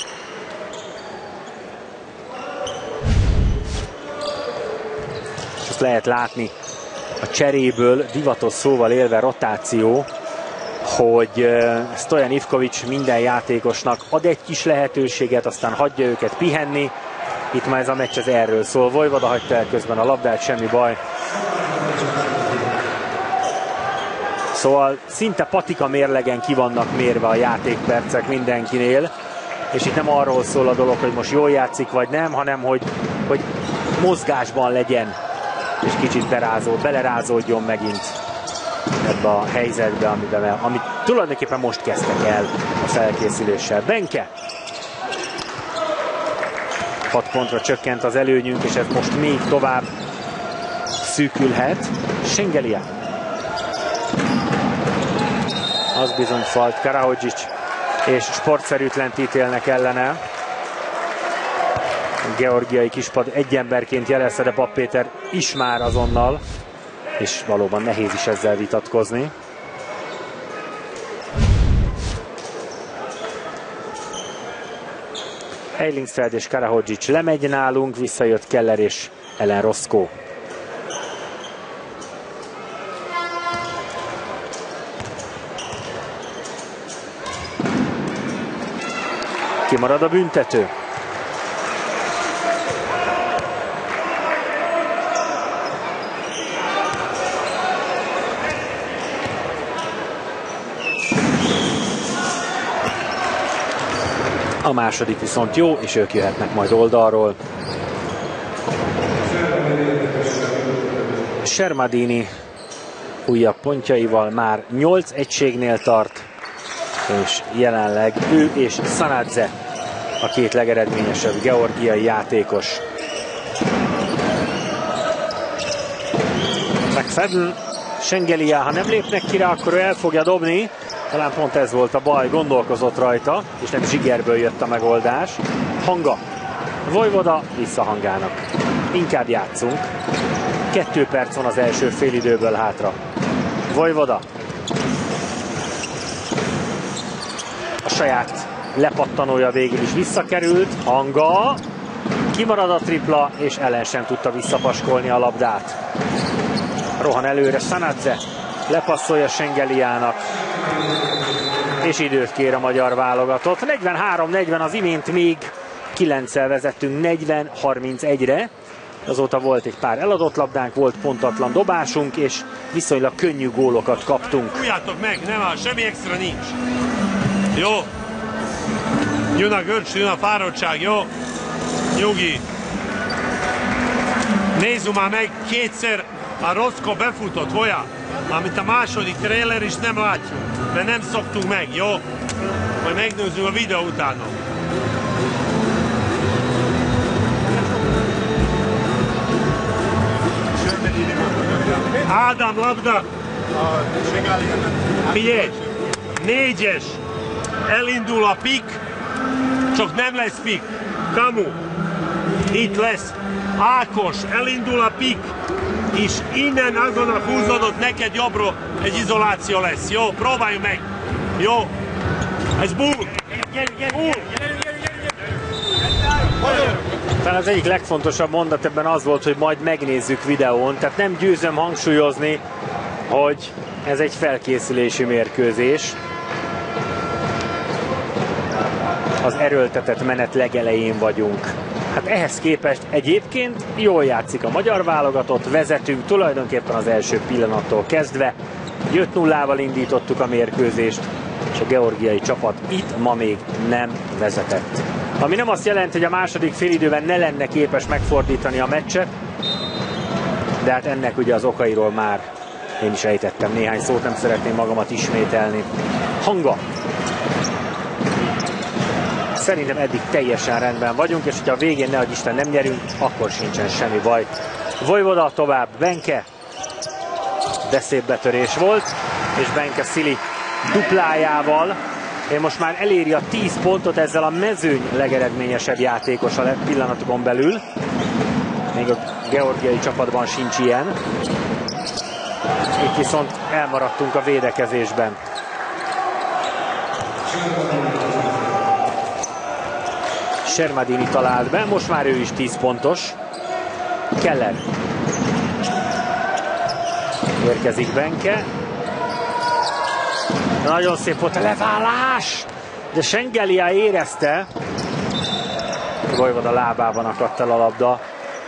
És azt lehet látni a cseréből, divatos szóval élve rotáció, hogy Stojan Ivković minden játékosnak ad egy kis lehetőséget, aztán hagyja őket pihenni. Itt már ez a meccs az erről szól. Vojvoda hagyta el közben a labdát, semmi baj. Szóval szinte patika mérlegen ki vannak mérve a játékpercek mindenkinél, és itt nem arról szól a dolog, hogy most jól játszik vagy nem, hanem hogy, hogy mozgásban legyen, és kicsit berázol, belerázódjon megint ebbe a helyzetbe, amiben, amit tulajdonképpen most kezdtek el a felkészüléssel. Benke! hat pontra csökkent az előnyünk, és ez most még tovább szűkülhet. Schengelia. Az bizony falt. Karahodzsics és sportszerűtlent ítélnek ellene. A georgiai kispad egy emberként jelezte, de Papp Péter is már azonnal, és valóban nehéz is ezzel vitatkozni. Eilingsfeld és Karahodzsics lemegy nálunk, visszajött Keller és Ellen Roszkó. Kimarad a büntető. A második viszont jó, és ők jöhetnek majd oldalról. Shermadini újabb pontjaival már nyolc egységnél tart, és jelenleg ő és Sanadze a két legeredményesebb georgiai játékos. McFadden, Schengelia, ha nem lépnek ki rá, akkor ő el fogja dobni. Talán pont ez volt a baj, gondolkozott rajta, és nem zsigerből jött a megoldás. Hanga, Vojvoda, vissza Hangának. Inkább játszunk. Kettő perc van az első félidőből hátra. Vojvoda. A saját lepattanója végül is visszakerült. Hanga. Kimarad a tripla, és Ellen sem tudta visszapaskolni a labdát. Rohan előre Sanadze. Lepasszolja Schengeliának. És időt kér a magyar válogatott. negyvenhárom negyven, az imént még kilenccel vezettünk negyven harmincegyre. Azóta volt egy pár eladott labdánk, volt pontatlan dobásunk, és viszonylag könnyű gólokat kaptunk. Fújjátok meg, nem áll, semmi extra nincs. Jó. Jön a görcs, jön a fáradtság, jó? Nyugi. Nézzük már meg kétszer, a Roszko befutott, olyan? Amit a második trailer is nem látjuk, mert nem szoktunk meg, jó? Majd megnézzük a videó utána. Ádám, labda! Figyelj! Négyes! Elindul a pik, Csak nem lesz pik. Kamu. Itt lesz. Ákos, elindul a pik, és innen azon a húzódott neked jobbra egy izoláció lesz. Jó, próbáljuk meg. Jó. Ez bull. Bull. Talán az egyik legfontosabb mondat ebben az volt, hogy majd megnézzük videón. Tehát nem győzöm hangsúlyozni, hogy ez egy felkészülési mérkőzés. Az erőltetett menet legelején vagyunk. Hát ehhez képest egyébként jól játszik a magyar válogatott, vezetünk tulajdonképpen az első pillanattól kezdve. öt nullával indítottuk a mérkőzést, és a georgiai csapat itt ma még nem vezetett. Ami nem azt jelenti, hogy a második félidőben ne lenne képes megfordítani a meccset, de hát ennek ugye az okairól már én is ejtettem néhány szót, nem szeretném magamat ismételni. Hanga. Szerintem eddig teljesen rendben vagyunk, és hogyha a végén nehogy Isten nem nyerünk, akkor sincsen semmi baj. Vojvoda tovább, Benke. De szép betörés volt, és Benke Szili duplájával. Én most már eléri a tíz pontot, ezzel a mezőny legeredményesebb játékosa lett pillanatokon belül. Még a georgiai csapatban sincs ilyen. Itt viszont elmaradtunk a védekezésben. Sermadini talált be, most már ő is tíz pontos. Keller. Érkezik Benke. Nagyon szép volt a leválás, de Schengelia érezte. Vojvoda lábában akadt el a labda.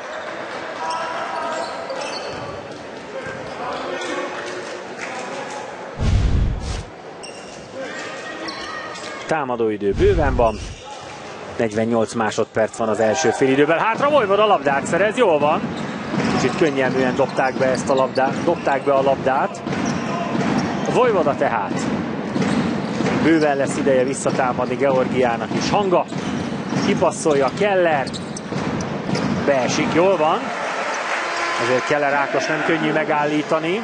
Támadóidő bőven van. negyvennyolc másodperc van az első félidőben. Hátra Vojvoda labdát szerez, jól van. Kicsit könnyelműen dobták be ezt a labdát, dobták be a labdát. Vojvoda tehát. Bőven lesz ideje visszatámadni Georgiának is. Hanga kipasszolja, Keller beesik, jól van. Ezért Keller Ákos nem könnyű megállítani.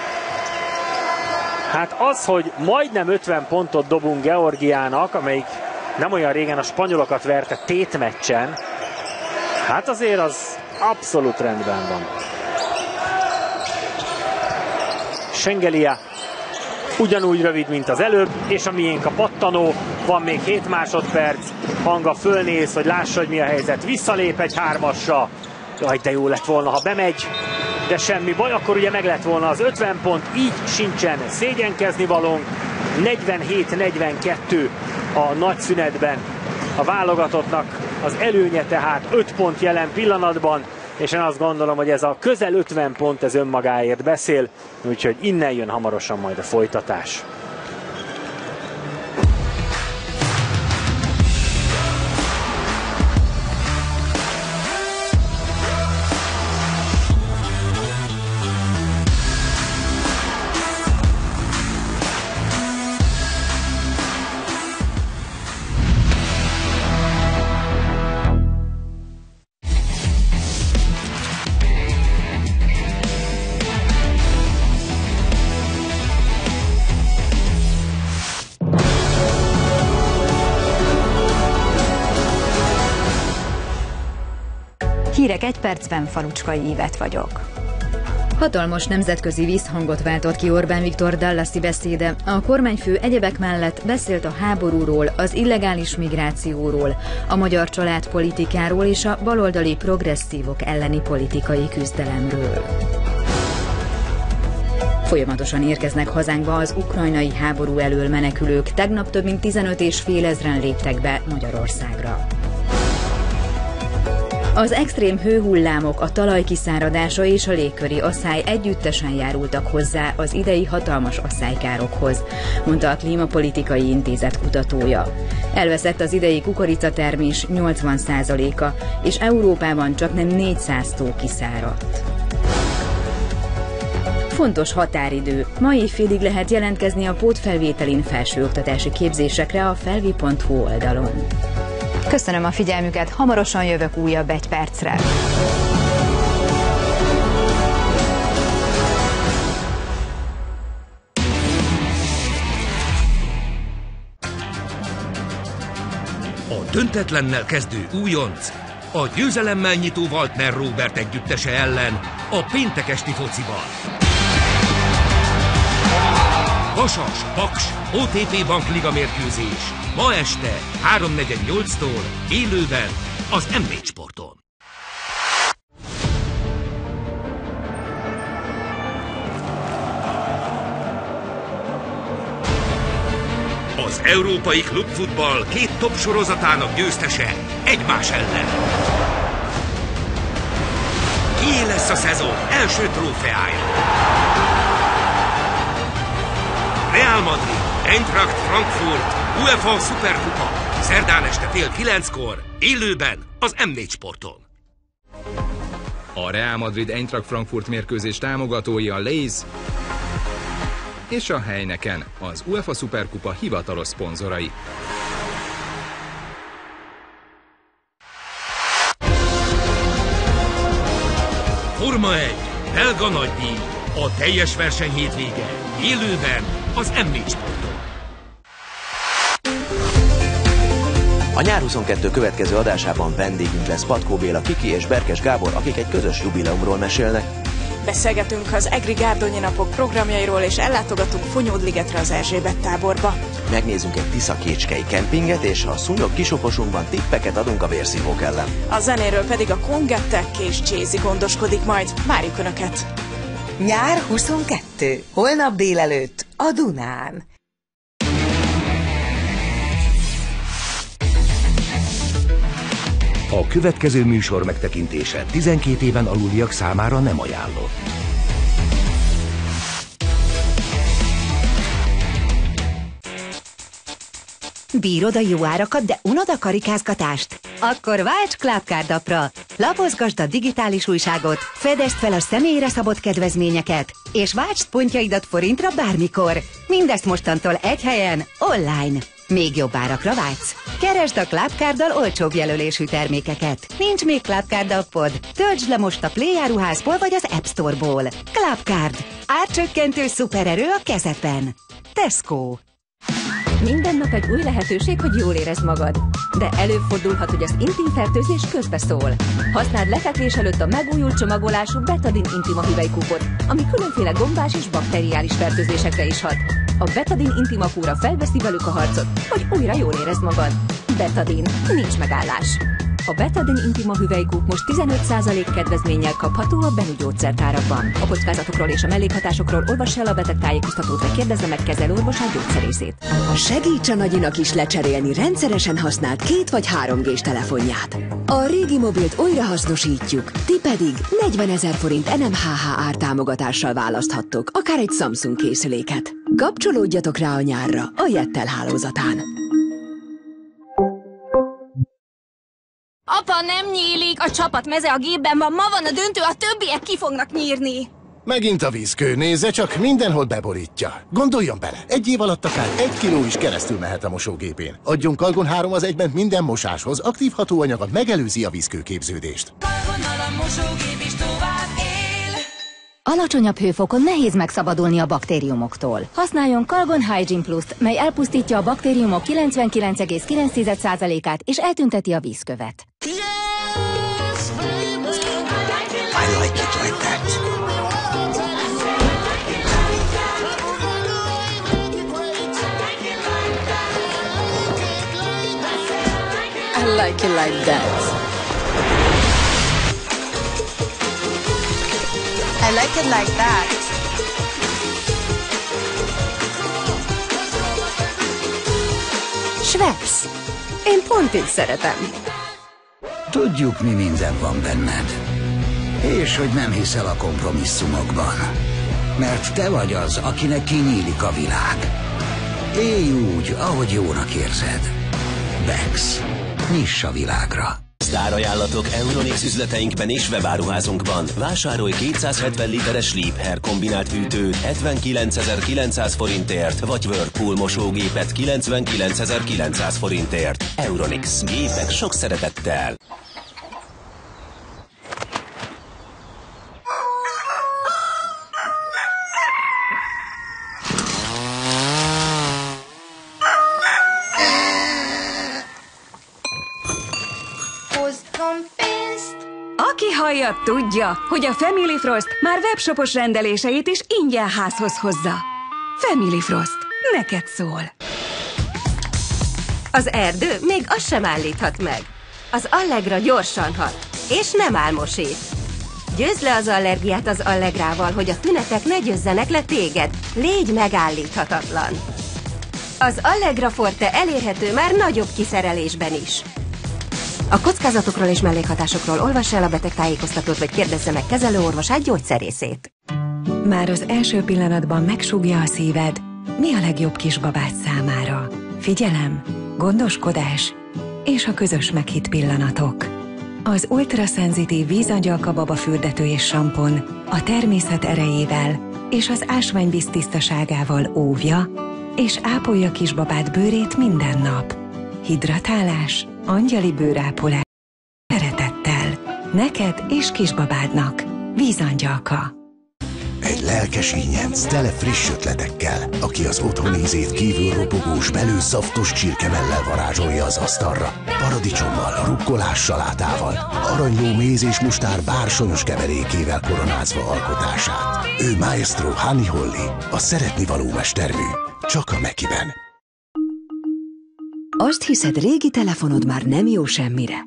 Hát az, hogy majdnem ötven pontot dobunk Georgiának, amelyik nem olyan régen a spanyolokat verte tétmeccsen, hát azért az abszolút rendben van. Schengelia ugyanúgy rövid, mint az előbb, és a miénk a pattanó, van még hét másodperc, Hanga fölnéz, hogy lássa, hogy mi a helyzet, visszalép egy hármasra, jaj, de jó lett volna, ha bemegy, de semmi baj, akkor ugye meg lett volna az ötven pont, így sincsen szégyenkezni valónk, negyvenhét negyvenkettő a nagy szünetben a válogatottnak az előnye, tehát öt pont jelen pillanatban, és én azt gondolom, hogy ez a közel ötven pont ez önmagáért beszél, úgyhogy innen jön hamarosan majd a folytatás. Hírek egy percben, Falucskai Ívet vagyok. Hatalmas nemzetközi vízhangot váltott ki Orbán Viktor dallasi beszéde. A kormányfő egyebek mellett beszélt a háborúról, az illegális migrációról, a magyar családpolitikáról és a baloldali progresszívok elleni politikai küzdelemről. Folyamatosan érkeznek hazánkba az ukrajnai háború elől menekülők, tegnap több mint tizenöt és fél ezren léptek be Magyarországra. Az extrém hőhullámok, a talaj kiszáradása és a légköri asszály együttesen járultak hozzá az idei hatalmas asszálykárokhoz, mondta a Klímapolitikai Intézet kutatója. Elveszett az idei kukoricatermés nyolcvan százaléka, és Európában csaknem négyszáz tó kiszáradt. Fontos határidő. Mai félig lehet jelentkezni a pótfelvételin felsőoktatási képzésekre a felvi pont hu oldalon. Köszönöm a figyelmüket, hamarosan jövök újabb egy percre. döntetlennel kezdő újonc a győzelemmel nyitó Waltner Robert együttese ellen a péntek esti fociban. Vasas, Paks, o té pé Bankliga mérkőzés. Ma este három negyvennyolctól élőben az em négy Sporton. Az európai klubfutball két top sorozatának győztese egymás ellen. Kié lesz a szezon első trófeája? Real Madrid, Eintracht Frankfurt, UEFA Superkupa. Szerdán este fél kilenckor, élőben az em négy Sporton. A Real Madrid Eintracht Frankfurt mérkőzés támogatói a Lay's és a Heineken, az UEFA Superkupa hivatalos szponzorai. Forma egy, belga nagydíj, a teljes verseny hétvége, élőben az em négy Sporton. A Nyár huszonkettő következő adásában vendégünk lesz Patkó Béla, Kiki és Berkes Gábor, akik egy közös jubileumról mesélnek. Beszélgetünk az egri gárdonyi napok programjairól, és ellátogatunk Fonyód-ligetre az Erzsébet táborba. Megnézzünk egy tiszakécskei kempinget, és a szúnyog kisoposunkban tippeket adunk a vérszívók ellen. A zenéről pedig a Kongettek és Jay-Z gondoskodik majd. Várjuk Önöket! Nyár huszonkettő. Holnap délelőtt a Dunán. A következő műsor megtekintése tizenkét éven aluliak számára nem ajánlott. Bírod a jó árakat, de unod a karikázgatást? Akkor válts Clubcard-appra! Lapozgasd a digitális újságot, fedezd fel a személyre szabott kedvezményeket, és váltsd pontjaidat forintra bármikor. Mindezt mostantól egy helyen, online. Még jobb árakra vágysz? Keresd a Clubcard-dal olcsóbb jelölésű termékeket. Nincs még Clubcard appod? Töltsd le most a Play áruházból vagy az App Store-ból. Clubcard. Árcsökkentő szupererő a kezedben. Tesco. Minden nap egy új lehetőség, hogy jól érezd magad. De előfordulhat, hogy az intim fertőzés közbeszól. Használd lefekvés előtt a megújult csomagolású Betadin Intima hüvelykúpot, ami különféle gombás és bakteriális fertőzésekre is hat. A Betadin Intima kúra felveszi velük a harcot, hogy újra jól érezd magad. Betadin. Nincs megállás. A Betadin Intima hüvelykúp most tizenöt százalék kedvezménnyel kapható a Benu gyógyszertárakban. A kockázatokról és a mellékhatásokról olvass el a betegtájékoztatót, vagy kérdezze meg kezelőorvosát, gyógyszerészét. Segíts a nagyinak is lecserélni rendszeresen használt két vagy három gés telefonját. A régi mobilt újrahasznosítjuk, ti pedig negyvenezer forint en em há há ártámogatással választhattok, akár egy Samsung készüléket. Kapcsolódjatok rá a nyárra a Jettel hálózatán. Apa, nem nyílik! A csapat meze a gépben van, ma van a döntő, a többiek ki fognak nyírni! Megint a vízkő, nézze csak, mindenhol beborítja. Gondoljon bele, egy év alatt akár egy kiló is keresztül mehet a mosógépén. Adjon Kalgon három az egyben minden mosáshoz, aktív hatóanyaga megelőzi a vízkőképződést. Kalgonnal a mosógép is tovább él. Alacsonyabb hőfokon nehéz megszabadulni a baktériumoktól. Használjon Kalgon Hygiene Plus-t, mely elpusztítja a baktériumok kilencvenkilenc egész kilenc százalékát és eltünteti a vízkövet. I like it like that. I like it like that. I like it like that. Schweppes. Én pont így szeretem. Tudjuk, mi minden van benned. És hogy nem hiszel a kompromisszumokban. Mert te vagy az, akinek kinyílik a világ. Élj úgy, ahogy jónak érzed. Bex. Nyiss a világra. Sztárajánlatok Euronix üzleteinkben és webáruházunkban. Vásárolj kétszázhetven literes Liebherr kombinált fűtőt hetvenkilencezer-kilencszáz forintért, vagy Whirlpool mosógépet kilencvenkilencezer-kilencszáz forintért. Euronix. Gépek sok szeretettel. Aki hallja, tudja, hogy a Family Frost már webshopos rendeléseit is ingyen házhoz hozza. Family Frost, neked szól. Az erdő még azt sem állíthat meg. Az Allegra gyorsan hat, és nem álmosít. Győzd le az allergiát az Allegrával, hogy a tünetek ne győzzenek le téged. Légy megállíthatatlan. Az Allegra Forte elérhető már nagyobb kiszerelésben is. A kockázatokról és mellékhatásokról olvass el a betegtájékoztatót, vagy kérdezze meg kezelőorvosát, gyógyszerészét. Már az első pillanatban megsúgja a szíved, mi a legjobb kisbabád számára. Figyelem, gondoskodás és a közös meghitt pillanatok. Az ultraszenzitív vízangyalka babafürdető és sampon a természet erejével és az ásványvíz tisztaságával óvja és ápolja kisbabád bőrét minden nap. Hidratálás, angyali bőrápolás, szeretettel. Neked és kisbabádnak. Vízangyalka. Egy lelkes ínyenc tele friss ötletekkel, aki az otthoni ízét kívül ropogós, belül szaftos csirkemellel varázsolja az asztalra. Paradicsommal, rukkolás salátával, aranyló méz és mustár bársonyos keverékével koronázva alkotását. Ő Maestro Honey Holly, a szeretnivaló mestermű, csak a Mekiben. Azt hiszed, régi telefonod már nem jó semmire.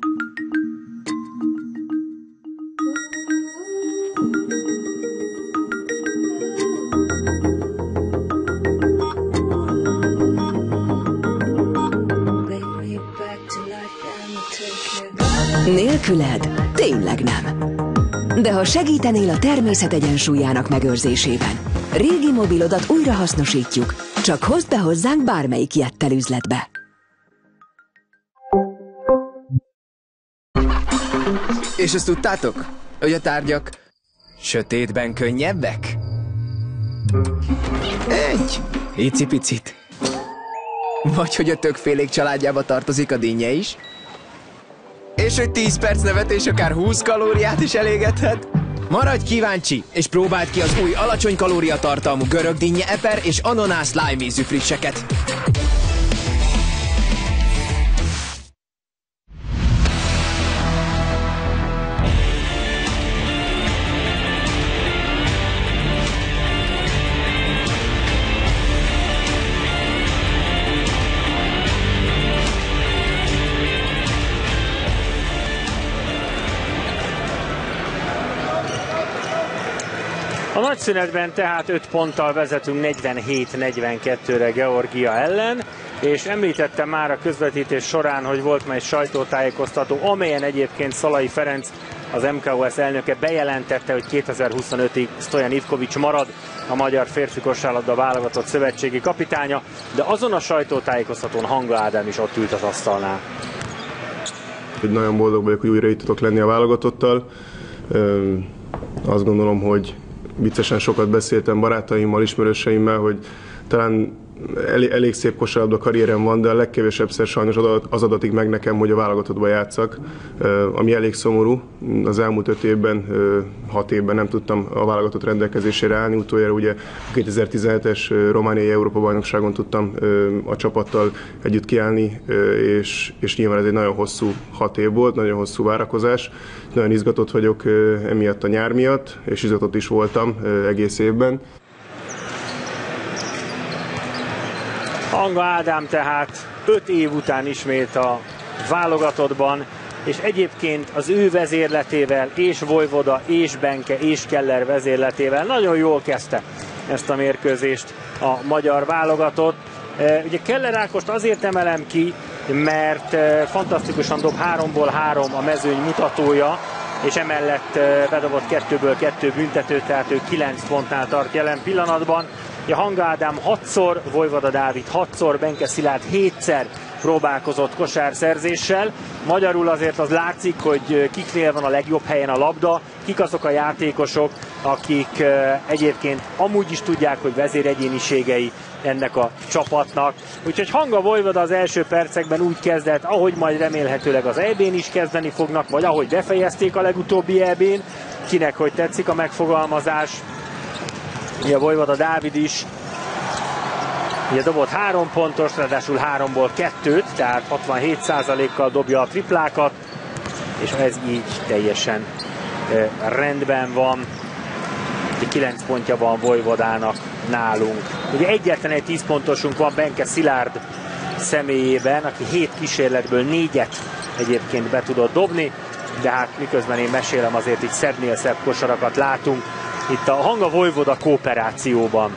Nélküled tényleg nem. De ha segítenél a természet egyensúlyának megőrzésében, régi mobilodat újra hasznosítjuk, csak hozd be hozzánk bármelyik Jettel üzletbe. És ezt tudtátok, hogy a tárgyak sötétben könnyebbek? Egy icipicit. Vagy hogy a többfélék családjába tartozik a dinnye is? És hogy tíz perc nevetés akár húsz kalóriát is elégethet? Maradj kíváncsi, és próbáld ki az új alacsony kalóriatartalmú görög dinnye eper és ananász lime ízű frisseket. A nagyszünetben tehát öt ponttal vezetünk negyvenhét negyvenkettőre Georgia ellen, és említettem már a közvetítés során, hogy volt már egy sajtótájékoztató, amelyen egyébként Szalai Ferenc, az em ká o es elnöke bejelentette, hogy kétezer-huszonötig Stojan Ivkovics marad a magyar férfi kosárlabda válogatott szövetségi kapitánya, de azon a sajtótájékoztatón Hanga Ádám is ott ült az asztalnál. Nagyon boldog vagyok, hogy újra itt tudok lenni a válogatottal. Azt gondolom, hogy viccesen sokat beszéltem barátaimmal, ismerőseimmel, hogy talán elég, elég szép kosárlabda karrierem van, de a legkevesebbszer sajnos az adatik meg nekem, hogy a válogatottba játszak, ami elég szomorú. Az elmúlt öt évben, hat évben nem tudtam a válogatott rendelkezésére állni. Utoljára ugye a kétezer-tizenhetes romániai Európa-bajnokságon tudtam a csapattal együtt kiállni, és, és nyilván ez egy nagyon hosszú hat év volt, nagyon hosszú várakozás. Nagyon izgatott vagyok emiatt a nyár miatt, és izgatott is voltam egész évben. Hanga Ádám tehát öt év után ismét a válogatottban, és egyébként az ő vezérletével, és Vojvoda, és Benke, és Keller vezérletével nagyon jól kezdte ezt a mérkőzést a magyar válogatott. Ugye Keller Ákost azért emelem ki, mert fantasztikusan dob háromból három a mezőny mutatója, és emellett bedobott kettőből kettő büntetőt, tehát ő kilenc pontnál tart jelen pillanatban. A Hanga Ádám hatszor, Vojvoda Dávid hatszor, Benke Szilárd hétszer próbálkozott kosárszerzéssel. Magyarul azért az látszik, hogy kiknél van a legjobb helyen a labda, kik azok a játékosok, akik egyébként amúgy is tudják, hogy vezéregyéniségei ennek a csapatnak. Úgyhogy Hanga Vojvoda az első percekben úgy kezdett, ahogy majd remélhetőleg az é bén is kezdeni fognak, vagy ahogy befejezték a legutóbbi é bén, kinek hogy tetszik a megfogalmazás. Ugye Vojvoda Dávid is ugye dobott három pontos, ráadásul háromból kettőt, tehát hatvanhét százalékkal dobja a triplákat. és ez így teljesen rendben van. kilenc pontja van Vojvodának nálunk. Ugye egyetlen egy tíz pontosunk van Benke Szilárd személyében, aki hét kísérletből négyet egyébként be tudott dobni, de hát miközben én mesélem, azért így szebbnél szebb kosarakat látunk itt a Hanga Vojvoda kooperációban.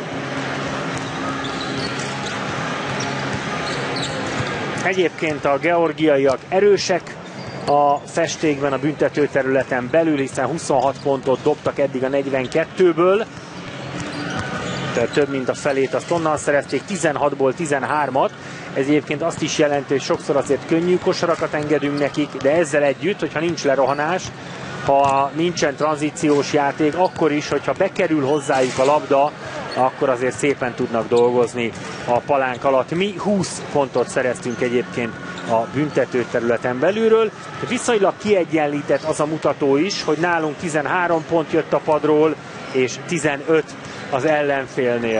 Egyébként a georgiaiak erősek a festékben, a büntetőterületen belül, hiszen huszonhat pontot dobtak eddig a negyvenkettőből. Tehát több mint a felét azt onnan szerezték, tizenhatból tizenhármat. Ez egyébként azt is jelenti, hogy sokszor azért könnyű kosarakat engedünk nekik, de ezzel együtt, hogyha nincs lerohanás, ha nincsen tranzíciós játék, akkor is, hogyha bekerül hozzájuk a labda, akkor azért szépen tudnak dolgozni a palánk alatt. Mi húsz pontot szereztünk egyébként a büntetőterületen belülről. Viszonylag kiegyenlített az a mutató is, hogy nálunk tizenhárom pont jött a padról, és tizenöt az ellenfélnél.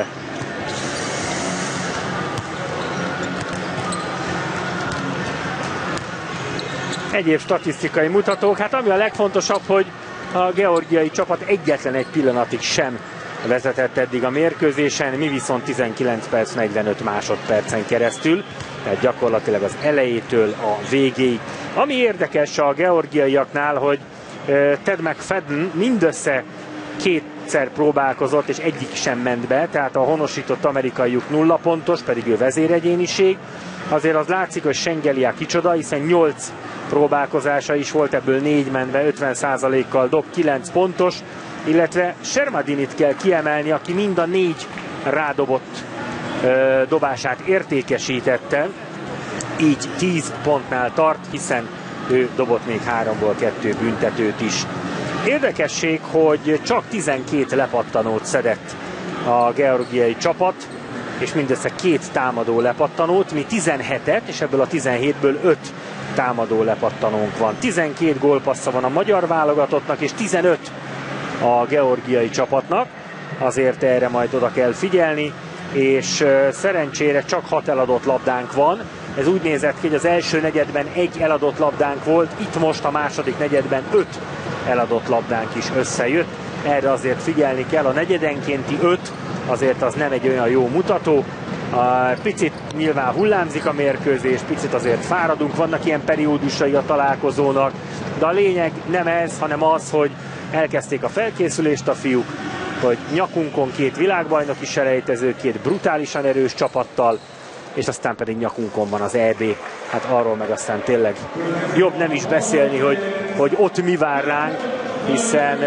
Egyéb statisztikai mutatók, hát ami a legfontosabb, hogy a georgiai csapat egyetlen egy pillanatig sem vezetett eddig a mérkőzésen, mi viszont tizenkilenc perc negyvenöt másodpercen keresztül, tehát gyakorlatilag az elejétől a végéig. Ami érdekes a georgiaiaknál, hogy Ted McFadden mindössze kétszer próbálkozott, és egyik sem ment be, tehát a honosított amerikaiuk nulla pontos, pedig ő vezéregyéniség. Azért az látszik, hogy Schengelia kicsoda, hiszen nyolc próbálkozása is volt, ebből négy ment be, ötven százalékkal dob, kilenc pontos, illetve Shermadinit kell kiemelni, aki mind a négy rádobott ö, dobását értékesítette, így tíz pontnál tart, hiszen ő dobott még háromból kettő büntetőt is. Érdekesség, hogy csak tizenkét lepattanót szedett a georgiai csapat, és mindössze két támadó lepattanót, mi tizenhetet, és ebből a tizenhétből öt támadó lepattanónk van. tizenkét gólpassza van a magyar válogatottnak, és tizenöt a georgiai csapatnak, azért erre majd oda kell figyelni, és szerencsére csak hat eladott labdánk van. Ez úgy nézett ki, hogy az első negyedben egy eladott labdánk volt, itt most a második negyedben öt eladott labdánk is összejött. Erre azért figyelni kell, a negyedenkénti öt azért az nem egy olyan jó mutató. Picit nyilván hullámzik a mérkőzés, picit azért fáradunk, vannak ilyen periódusai a találkozónak, de a lényeg nem ez, hanem az, hogy elkezdték a felkészülést a fiúk, hogy nyakunkon két világbajnoki selejtező, két brutálisan erős csapattal, és aztán pedig nyakunkon van az é bé. Hát arról meg aztán tényleg jobb nem is beszélni, hogy, hogy ott mi vár ránk, hiszen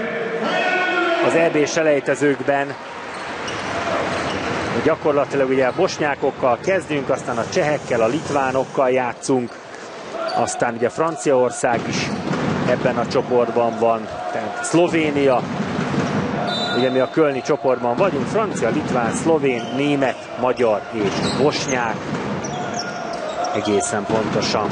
az é bé selejtezőkben gyakorlatilag ugye a bosnyákokkal kezdünk, aztán a csehekkel, a litvánokkal játszunk, aztán ugye Franciaország is ebben a csoportban van, tehát Szlovénia, ugye mi a kölni csoportban vagyunk, francia, litván, szlovén, német, magyar és bosnyák, egészen pontosan.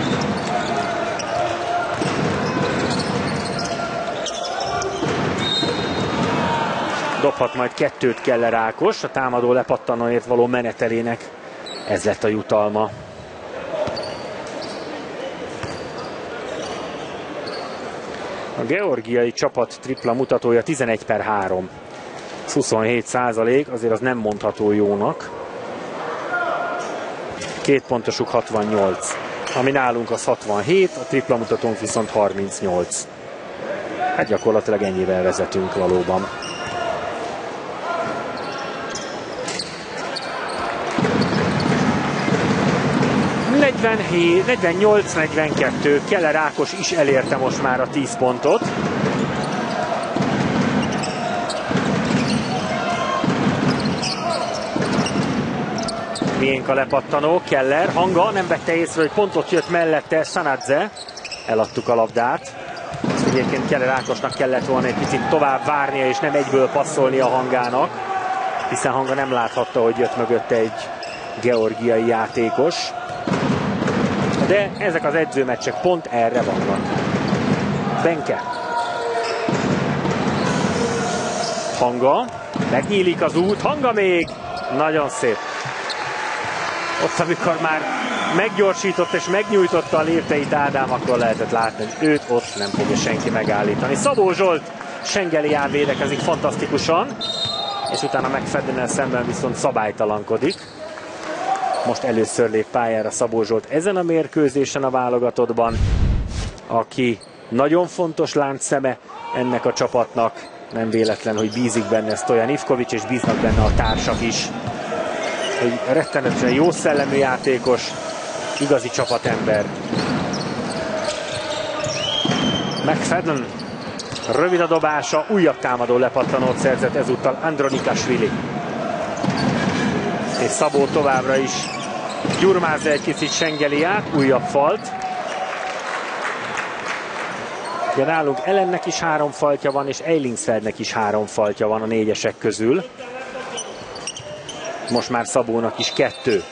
Dobhat majd kettőt Keller Ákos, a támadó lepattanóért való menetelének ez lett a jutalma. A georgiai csapat tripla mutatója tizenegy per három. huszonhét százalék, azért az nem mondható jónak. Két pontosuk hatvannyolc. Ami nálunk az hatvanhét, a tripla mutatónk viszont harmincnyolc. Hát gyakorlatilag ennyivel vezetünk valóban. negyvennyolc negyvenkettő, Keller Ákos is elérte most már a tíz pontot. Miénk a lepattanó, Keller, Hanga nem vette észre, hogy pontot jött mellette Sanadze. Eladtuk a labdát. Ezt egyébként Keller Ákosnak kellett volna egy picit tovább várnia, és nem egyből passzolni a Hangának, hiszen Hanga nem láthatta, hogy jött mögötte egy georgiai játékos. De ezek az edzőmeccsek pont erre vannak. Benke. Hanga. Megnyílik az út. Hanga még. Nagyon szép. Ott, amikor már meggyorsított és megnyújtotta a lépteit Ádám, akkor lehetett látni, hogy őt ott nem fogja senki megállítani. Szabó Zsolt Sengelián védekezik fantasztikusan, és utána McFaddennel szemben viszont szabálytalankodik. Most először lép pályára Szabó Zsolt ezen a mérkőzésen a válogatottban, aki nagyon fontos láncszeme ennek a csapatnak. Nem véletlen, hogy bízik benne Stojan Ivkovics, és bíznak benne a társak is. Egy rettenetesen jó szellemű játékos, igazi csapatember. McFadden, rövid a dobása, újabb támadó lepattanót szerzett ezúttal Andronikasvili. És Szabó továbbra is gyurmázza egy kicsit Sengeliát, újabb falt. Ugye nálunk Ellennek is három faltja van, és Eilingsfeldnek is három faltja van a négyesek közül. Most már Szabónak is kettő.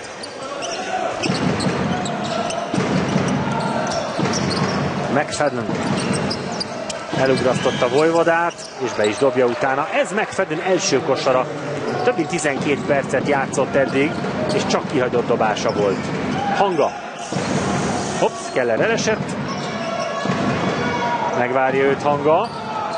McFadden elugrasztotta Vojvodát, és be is dobja utána. Ez McFadden első kosara. Több mint tizenkét percet játszott eddig, és csak kihagyott dobása volt. Hanga. Hopp, Keller elesett. Megvárja őt Hanga.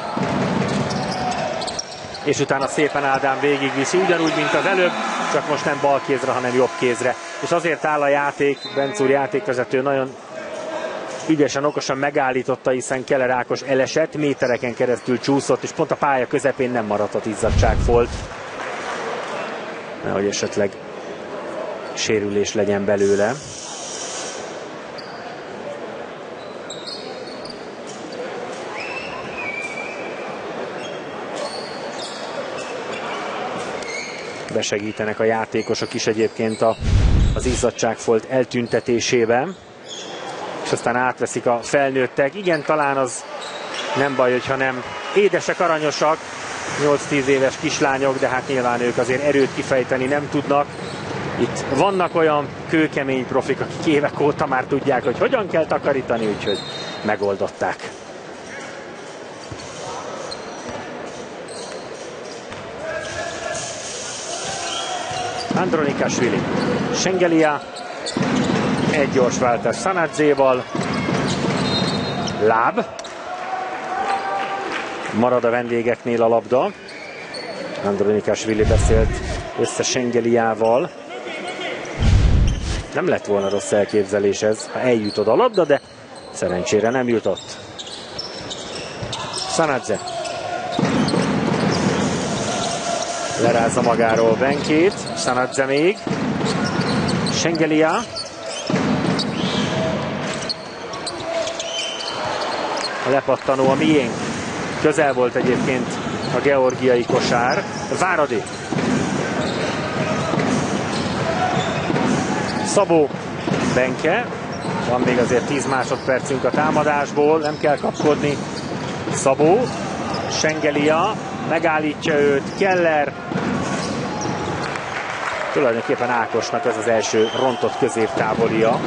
És utána szépen Ádám végigviszi, ugyanúgy, mint az előbb, csak most nem bal kézre, hanem jobb kézre. És azért áll a játék, Bencúr játékvezető nagyon ügyesen, okosan megállította, hiszen Keller Ákos elesett, métereken keresztül csúszott, és pont a pálya közepén nem maradhat izzadságfolt. Nehogy esetleg sérülés legyen belőle. Besegítenek a játékosok is egyébként a, az izzadságfolt eltüntetésében. És aztán átveszik a felnőttek. Igen, talán az nem baj, hogyha nem édesek, aranyosak, nyolc-tíz éves kislányok, de hát nyilván ők azért erőt kifejteni nem tudnak. Itt vannak olyan kőkemény profik, akik évek óta már tudják, hogy hogyan kell takarítani, úgyhogy megoldották. Andronikasvili, Sengelia, egy gyors váltás Sanadzéval, láb, marad a vendégeknél a labda. Andronikasvili beszélt össze Sengeliával. Nem lett volna rossz elképzelés ez, ha eljut oda a labda, de szerencsére nem jutott. Sanadze lerázza magáról Benkét, Sanadze még, Sengelia. A lepattanó a miénk. Közel volt egyébként a georgiai kosár. Váradi. Szabó, Benke. Van még azért tíz másodpercünk a támadásból, nem kell kapkodni. Szabó, Sengelia, megállítja őt, Keller. Tulajdonképpen Ákosnak ez az első rontott középtávolia.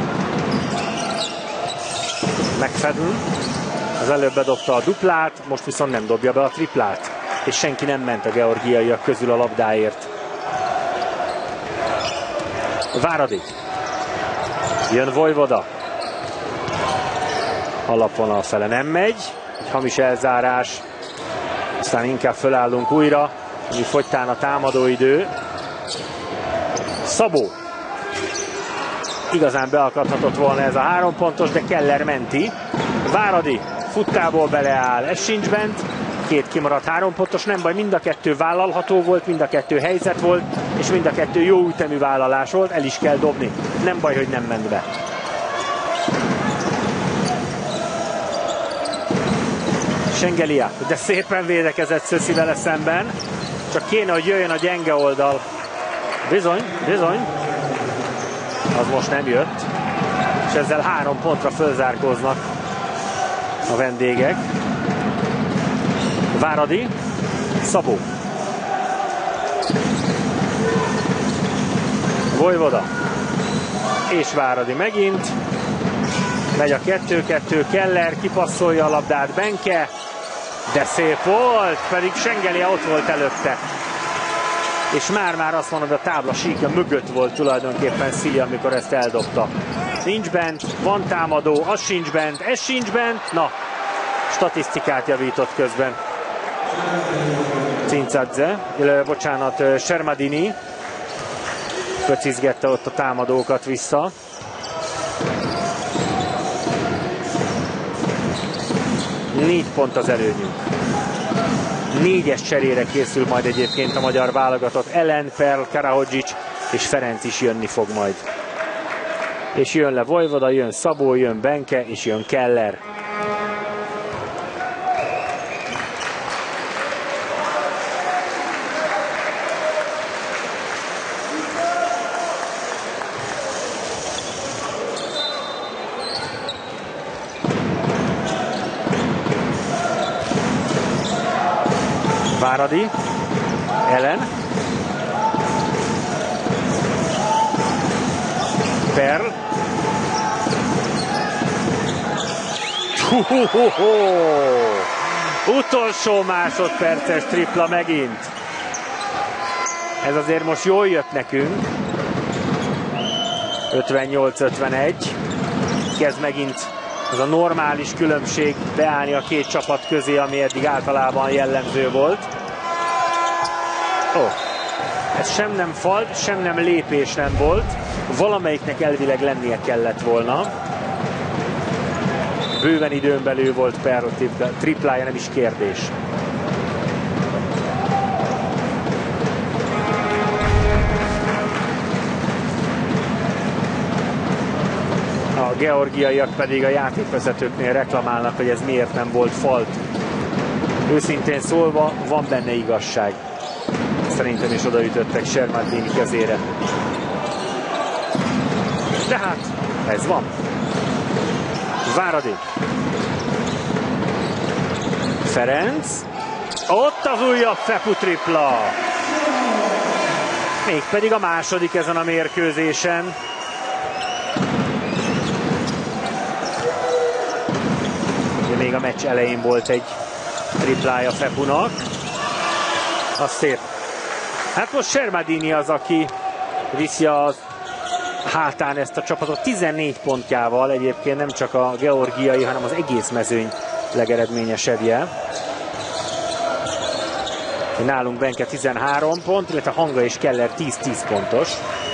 McFadden az előbb bedobta a duplát, most viszont nem dobja be a triplát. És senki nem ment a georgiaiak közül a labdáért. Váradi. Jön Vojvoda. Alapvonal fele nem megy. Egy hamis elzárás. Aztán inkább fölállunk újra, ami fogytán a támadóidő. Szabó. Igazán beakadhatott volna ez a három pontos, de Keller menti. Váradi futtából beleáll, ez sincs bent. Két kimaradt három pontos, nem baj, mind a kettő vállalható volt, mind a kettő helyzet volt, és mind a kettő jó ütemű vállalás volt, el is kell dobni. Nem baj, hogy nem ment be. Sengelia, de szépen védekezett Szöszi vele szemben, csak kéne, hogy jöjjön a gyenge oldal. Bizony, bizony. Az most nem jött, és ezzel három pontra fölzárkóznak a vendégek. Váradi, Szabó. Vojvoda. És Váradi megint. Megy a kettő-kettő, Keller kipasszolja a labdát, Benke. De szép volt, pedig Sengelia ott volt előtte. és már-már azt mondom, hogy a tábla síkja mögött volt tulajdonképpen Szili, amikor ezt eldobta. Nincs bent, van támadó, az sincs bent, ez sincs bent, na, statisztikát javított közben Cincadze, bocsánat, Shermadini pöcizgette ott a támadókat vissza. Négy pont az előnyünk. Négyes cserére készül majd egyébként a magyar válogatott. Ellen, Perl, Karahodzic és Ferenc is jönni fog majd. És jön le Vojvoda, jön Szabó, jön Benke és jön Keller. Váradi, Ellen, Perl, utolsó másodperces tripla megint. Ez azért most jól jött nekünk. ötvennyolc ötvenegy. Kezd megint az a normális különbség beállni a két csapat közé, ami eddig általában jellemző volt. Ó, oh, ez sem nem fal, sem nem lépés nem volt. Valamelyiknek elvileg lennie kellett volna. Bőven időn belül volt Perl triplája, nem is kérdés. A georgiaiak pedig a játékvezetőknél reklamálnak, hogy ez miért nem volt falt. Őszintén szólva, van benne igazság. Szerintem is odaütöttek Shermadini kezére. De hát, ez van. Váradi. Ferenc. Ott az újabb Fepu tripla. Mégpedig a második ezen a mérkőzésen. Ugye még a meccs elején volt egy triplája Fepunak. Az szép. Hát most Shermadini az, aki viszi a hátán ezt a csapatot tizennégy pontjával, egyébként nem csak a georgiai, hanem az egész mezőny legeredményesebbje. Nálunk Benke tizenhárom pont, illetve Hanga és Keller tíz-tíz pontos.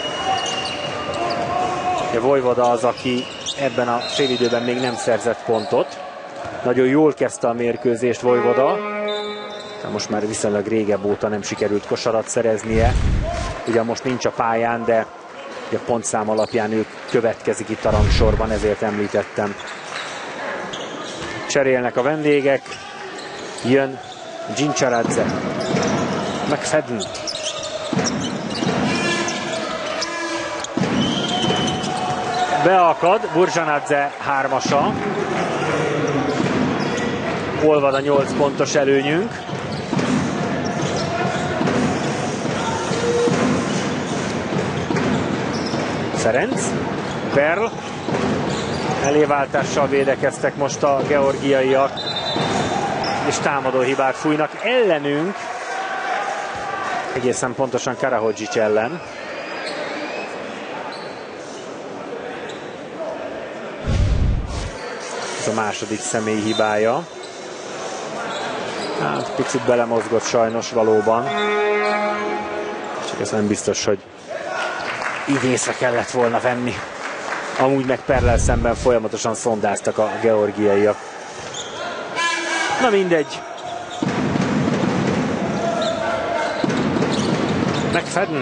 A Vojvoda az, aki ebben a félidőben még nem szerzett pontot. Nagyon jól kezdte a mérkőzést Vojvoda. Most már viszonylag régebb óta nem sikerült kosarat szereznie. Ugye most nincs a pályán, de a pontszám alapján ők következik itt a rangsorban, ezért említettem. Cserélnek a vendégek. Jön Gincsaradze. McFadden. Beakad Burzsanadze hármasa. Olvad a nyolc pontos előnyünk. Ferenc, Perl, eléváltással védekeztek most a georgiaiak, és támadó hibát fújnak ellenünk, egészen pontosan Karahodzic ellen. Ez a második személyi hibája. Hát picit belemozgott sajnos valóban, csak ez nem biztos, hogy így észre kellett volna venni. Amúgy meg Perlel szemben folyamatosan szondáztak a georgiaiak. Na mindegy. McFadden.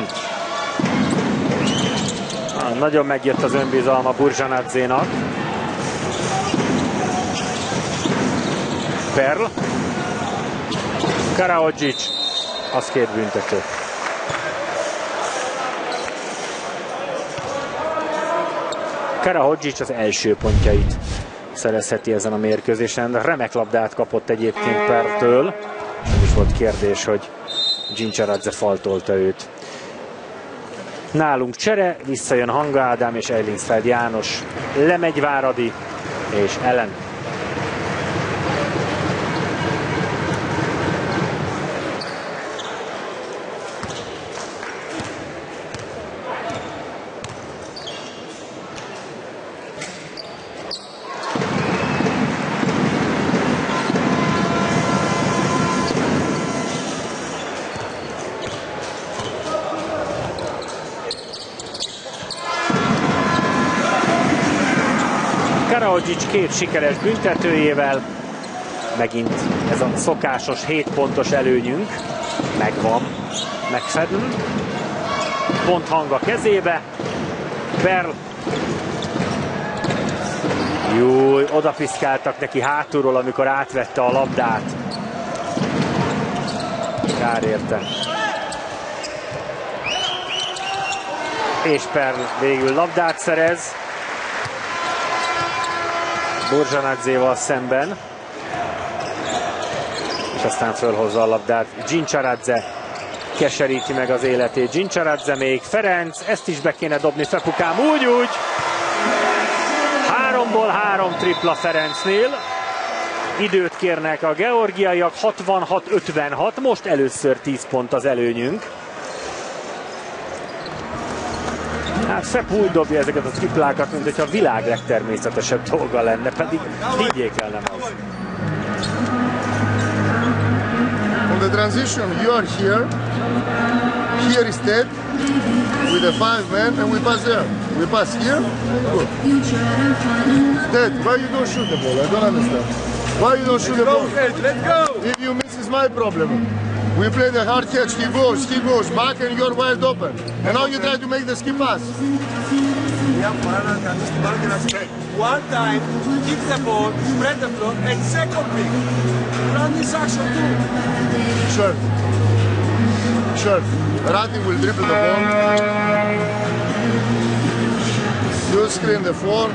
Ah, nagyon megjött az önbizalma Burzsanadzénak. Perl. Karahodzic. Az két büntető. Karahodzic az első pontjait szerezheti ezen a mérkőzésen. Remek labdát kapott egyébként Perltől. Nem is volt kérdés, hogy Gincsaradze faltolta őt. Nálunk csere, visszajön Hanga Ádám és Eilingsfeld János. Lemegy Váradi és Ellen. Karahodzsics két sikeres büntetőjével. Megint ez a szokásos hét pontos előnyünk megvan. McFadden. Pont Hanga kezébe. Perl. Júj, odapiszkáltak neki hátulról, amikor átvette a labdát. Kár érte. És Perl végül labdát szerez. Burzsanadzéval szemben. És aztán fölhozza a labdát. Gincsaradze keseríti meg az életét. Gincsaradze még. Ferenc, ezt is be kéne dobni Fepukám. Úgy, úgy. Háromból három tripla Ferencnél. Időt kérnek a georgiaiak. hatvanhat ötvenhat. Most először tíz pont az előnyünk. Hát Fep úgy dobja ezeket a triplákat, mint hogyha a világ legtermészetesebb dolga lenne, pedig higgyék el, nem az. On the transition, you are here. Here is Ted with the five men, and we pass there. We pass here. Good. Ted, why you don't shoot the ball? I don't understand. Why you don't shoot the ball? Let's go. If you miss, is my problem. We play the hard catch, he goes, he goes back and you're wide open. And now you try to make the skip pass. One time, keep the ball, spread the floor, and second pick. Run this action too. Sure. Sure. Rati will dribble the ball. You screen the four.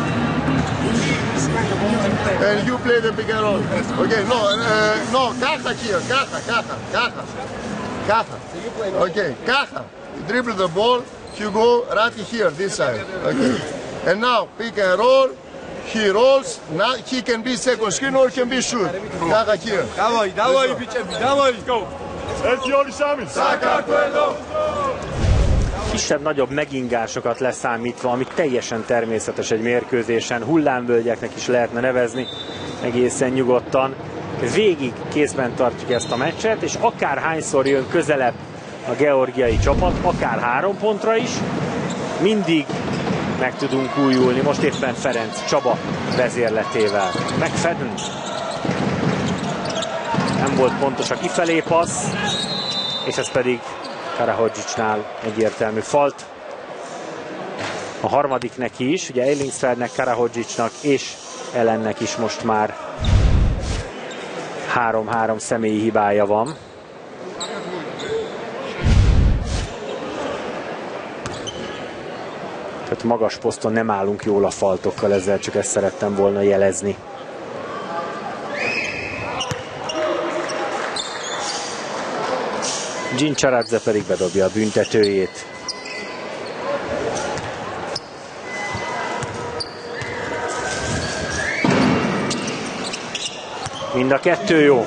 And you play the pick and roll. Okay, no, uh, no, caja here, caja, caja, caja, caja. Okay, caja. Dribble the ball, Hugo, Rati here, this side. Okay. And now, pick and roll, he rolls, now he can be second screen or can be shoot. Caja here. Давай, давай, Бичеbi, давай. Let's go. Let's go, Sami. Sakartvelo. Kisebb-nagyobb megingásokat leszámítva, ami teljesen természetes egy mérkőzésen, hullámvölgyeknek is lehetne nevezni egészen nyugodtan. Végig kézben tartjuk ezt a meccset, és akárhányszor jön közelebb a georgiai csapat, akár három pontra is, mindig meg tudunk újulni. Most éppen Ferenc Csaba vezérletével. McFadden. Nem volt pontos a kifelé passz, és ez pedig Karahodzsicsnál egyértelmű falt. A harmadik neki is, ugye Eilingsfeldnek, Karahodzsicsnak és Ellennek is most már három-három személyi hibája van. Tehát magas poszton nem állunk jól a faltokkal, ezzel csak ezt szerettem volna jelezni. Gincsaradze pedig bedobja a büntetőjét. Mind a kettő jó.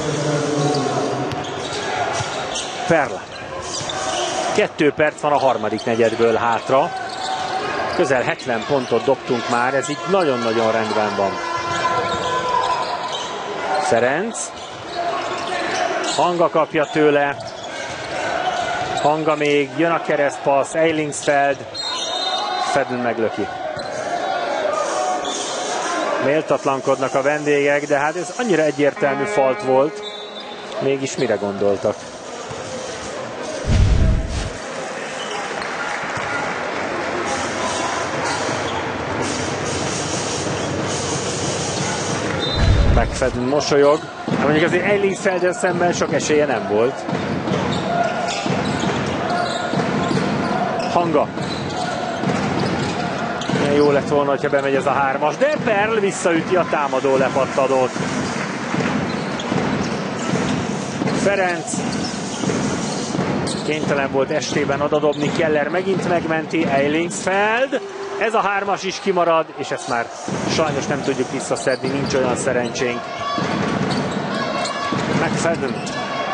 Perl. Kettő perc van a harmadik negyedből hátra. Közel hetven pontot dobtunk már, ez így nagyon-nagyon rendben van. Ferenc. Hanga kapja tőle. Hanga még, jön a keresztpassz, Eilingsfeld, Fedden meglöki. Méltatlankodnak a vendégek, de hát ez annyira egyértelmű falt volt, mégis mire gondoltak? McFadden mosolyog, de mondjuk azért Eilingsfelddel szemben sok esélye nem volt. Hanga. Milyen jó lett volna, hogyha bemegy ez a hármas, de Perl visszaüti a támadó lepattadót. Ferenc kénytelen volt estében odadobni, Keller megint megmenti, Eilingsfeld. Ez a hármas is kimarad, és ezt már sajnos nem tudjuk visszaszedni, nincs olyan szerencsénk. McFadden.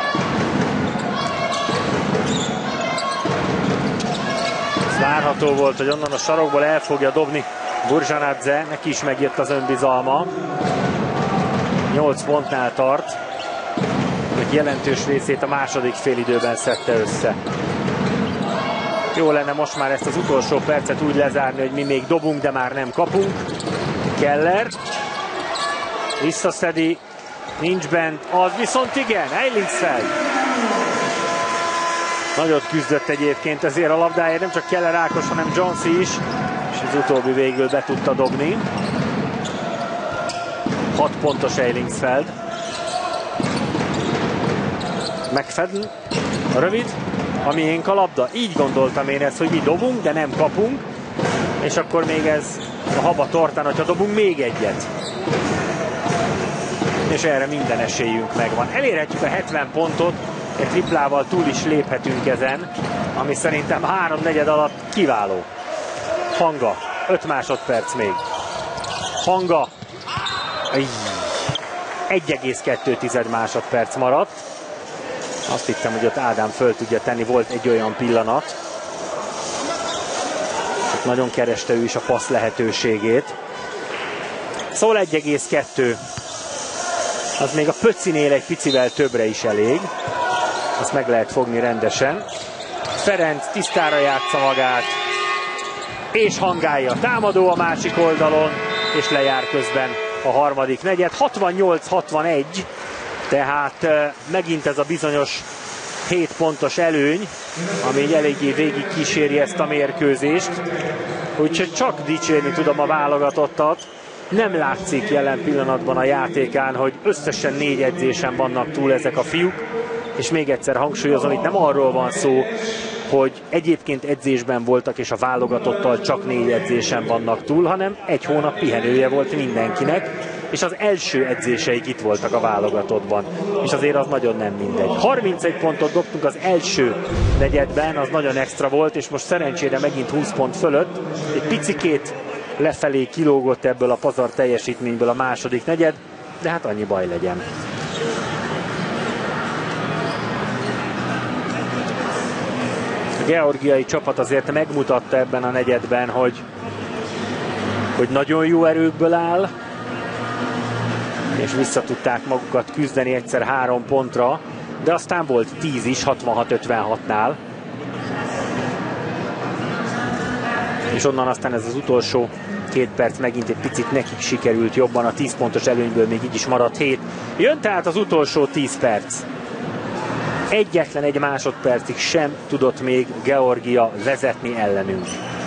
Várható volt, hogy onnan a sarokból el fogja dobni Burzsanadze, neki is megjött az önbizalma. nyolc pontnál tart, hogy jelentős részét a második félidőben szedte össze. Jó lenne most már ezt az utolsó percet úgy lezárni, hogy mi még dobunk, de már nem kapunk. Keller visszaszedi, nincs bent, az viszont igen, Eilingsfeld. Nagyot küzdött egyébként ezért a labdáért, nem csak Keller Ákos, hanem Johnson is, és az utóbbi végül be tudta dobni. hat pontos Eilingsfeld. McFadden, a rövid, a miénk a labda. Így gondoltam én ezt, hogy mi dobunk, de nem kapunk, és akkor még ez a haba tortán, hogyha dobunk még egyet. És erre minden esélyünk megvan. Elérhetjük a hetven pontot, egy triplával túl is léphetünk ezen, ami szerintem három negyed alatt kiváló. Hanga, öt másodperc még. Hanga, egy egész kettő másodperc maradt. Azt hittem, hogy ott Ádám föl tudja tenni, volt egy olyan pillanat. Csak nagyon kereste ő is a passz lehetőségét. Szóval egy egész kettő. Az még a Pöccinél egy picivel többre is elég. Azt meg lehet fogni rendesen. Ferenc tisztára játsza magát. És hangálja a támadó a másik oldalon. És lejár közben a harmadik negyed. hatvannyolc hatvanegy. Tehát megint ez a bizonyos hét pontos előny, ami eléggé végig kíséri ezt a mérkőzést. Úgyhogy csak dicsérni tudom a válogatottat. Nem látszik jelen pillanatban a játékán, hogy összesen négy edzésen vannak túl ezek a fiúk. És még egyszer hangsúlyozom, itt nem arról van szó, hogy egyébként edzésben voltak, és a válogatottal csak négy edzésen vannak túl, hanem egy hónap pihenője volt mindenkinek, és az első edzéseik itt voltak a válogatottban. És azért az nagyon nem mindegy. harmincegy pontot dobtunk az első negyedben, az nagyon extra volt, és most szerencsére megint húsz pont fölött. Egy picikét lefelé kilógott ebből a pazar teljesítményből a második negyed, de hát annyi baj legyen. A georgiai csapat azért megmutatta ebben a negyedben, hogy, hogy nagyon jó erőkből áll, és vissza tudták magukat küzdeni egyszer három pontra, de aztán volt tíz is, hatvanhat ötvenhatnál. És onnan aztán ez az utolsó két perc megint egy picit nekik sikerült jobban, a tíz pontos előnyből még így is maradt hét. Jön tehát az utolsó tíz perc. Egyetlen egy másodpercig sem tudott még Georgia vezetni ellenünk.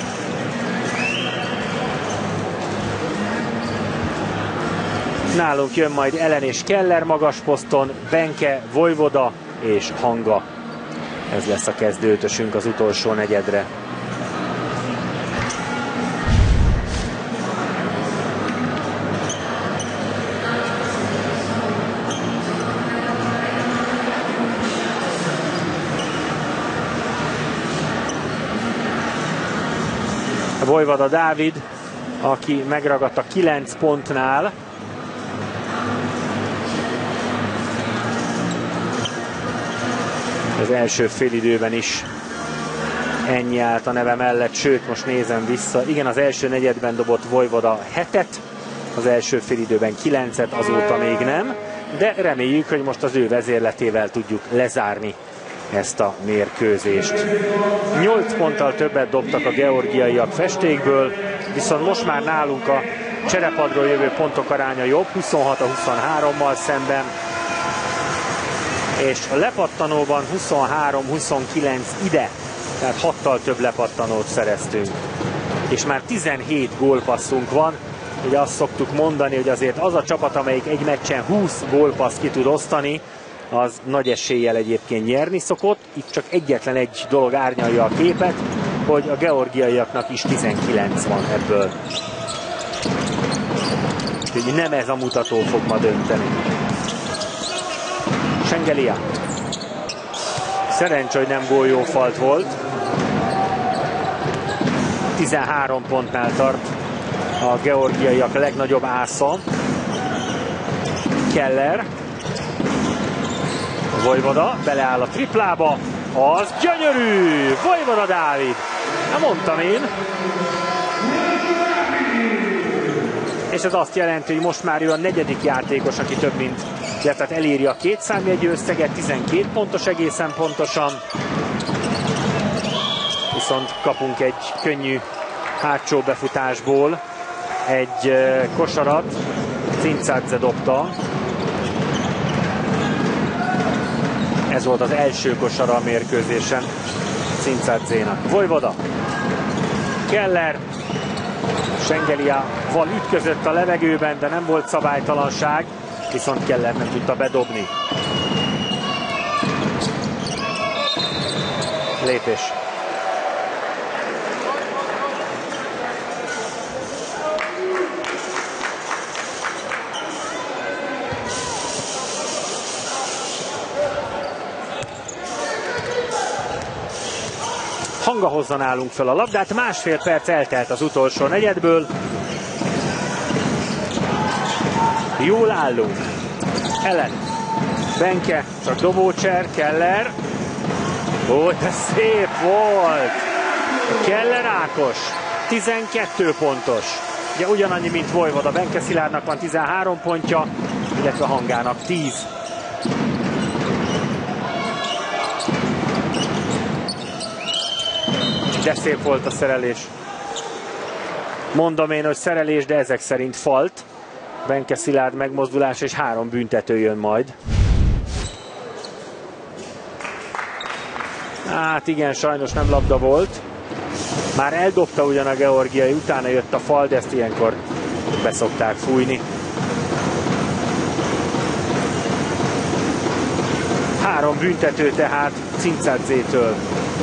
Nálunk jön majd Ellen és Keller magas poszton, Benke, Vojvoda és Hanga. Ez lesz a kezdőötösünk az utolsó negyedre. Vojvoda Dávid, aki megragadt a kilenc pontnál. Az első félidőben is ennyi állt a neve mellett, sőt most nézem vissza. Igen, az első negyedben dobott Vojvoda hetet, az első félidőben kilencet, azóta még nem, de reméljük, hogy most az ő vezérletével tudjuk lezárni ezt a mérkőzést. nyolc ponttal többet dobtak a georgiaiak festékből, viszont most már nálunk a cserepadról jövő pontok aránya jobb, huszonhat a huszonhárommal szemben, és a lepattanóban huszonhárom huszonkilenc ide, tehát hattal több lepattanót szereztünk. És már tizenhét gólpasszunk van, ugye azt szoktuk mondani, hogy azért az a csapat, amelyik egy meccsen húsz gólpaszt ki tud osztani, az nagy eséllyel egyébként nyerni szokott. Itt csak egyetlen egy dolog árnyalja a képet, hogy a georgiaiaknak is tizenkilenc van ebből. Úgyhogy nem ez a mutató fog ma dönteni. Schengelia. Szerencsé, hogy nem góljófalt volt. tizenhárom pontnál tart a georgiaiak legnagyobb ásza. Keller. Vojvoda beleáll a triplába, az gyönyörű! Vojvoda Dávid! Nem mondtam én. És ez azt jelenti, hogy most már ő a negyedik játékos, aki több mint, tehát eléri a két számjegyű összeget, tizenkét pontos egészen pontosan. Viszont kapunk egy könnyű hátsó befutásból egy kosarat Cincadze dobta. Ez volt az első kosara a mérkőzésen Cincadzénak. Vojvoda. Keller. Sengeliával ütközött a levegőben, de nem volt szabálytalanság, viszont Keller nem tudta bedobni. Lépés. Hanga hozza nálunk fel a labdát, másfél perc eltelt az utolsó negyedből. Jól állunk. Ellen. Benke, csak dobócser, Keller. Ó, de szép volt! Keller Ákos, tizenkettő pontos. Ugye ugyanannyi, mint Vojvoda. Benke Szilárdnak van tizenhárom pontja, illetve Hangának tíz. De szép volt a szerelés. Mondom én, hogy szerelés, de ezek szerint falt. Benke Szilárd megmozdulás, és három büntető jön majd. Hát igen, sajnos nem labda volt. Már eldobta ugyan a georgiai, utána jött a fal, de ezt ilyenkor beszokták fújni. Három büntető tehát Cincadzétől.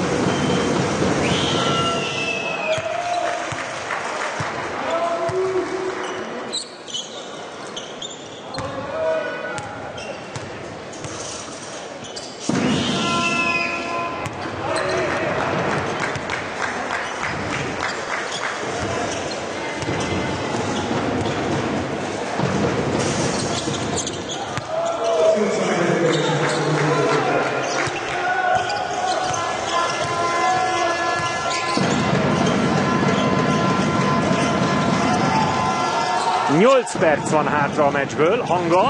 nyolc perc van hátra a meccsből. Hanga.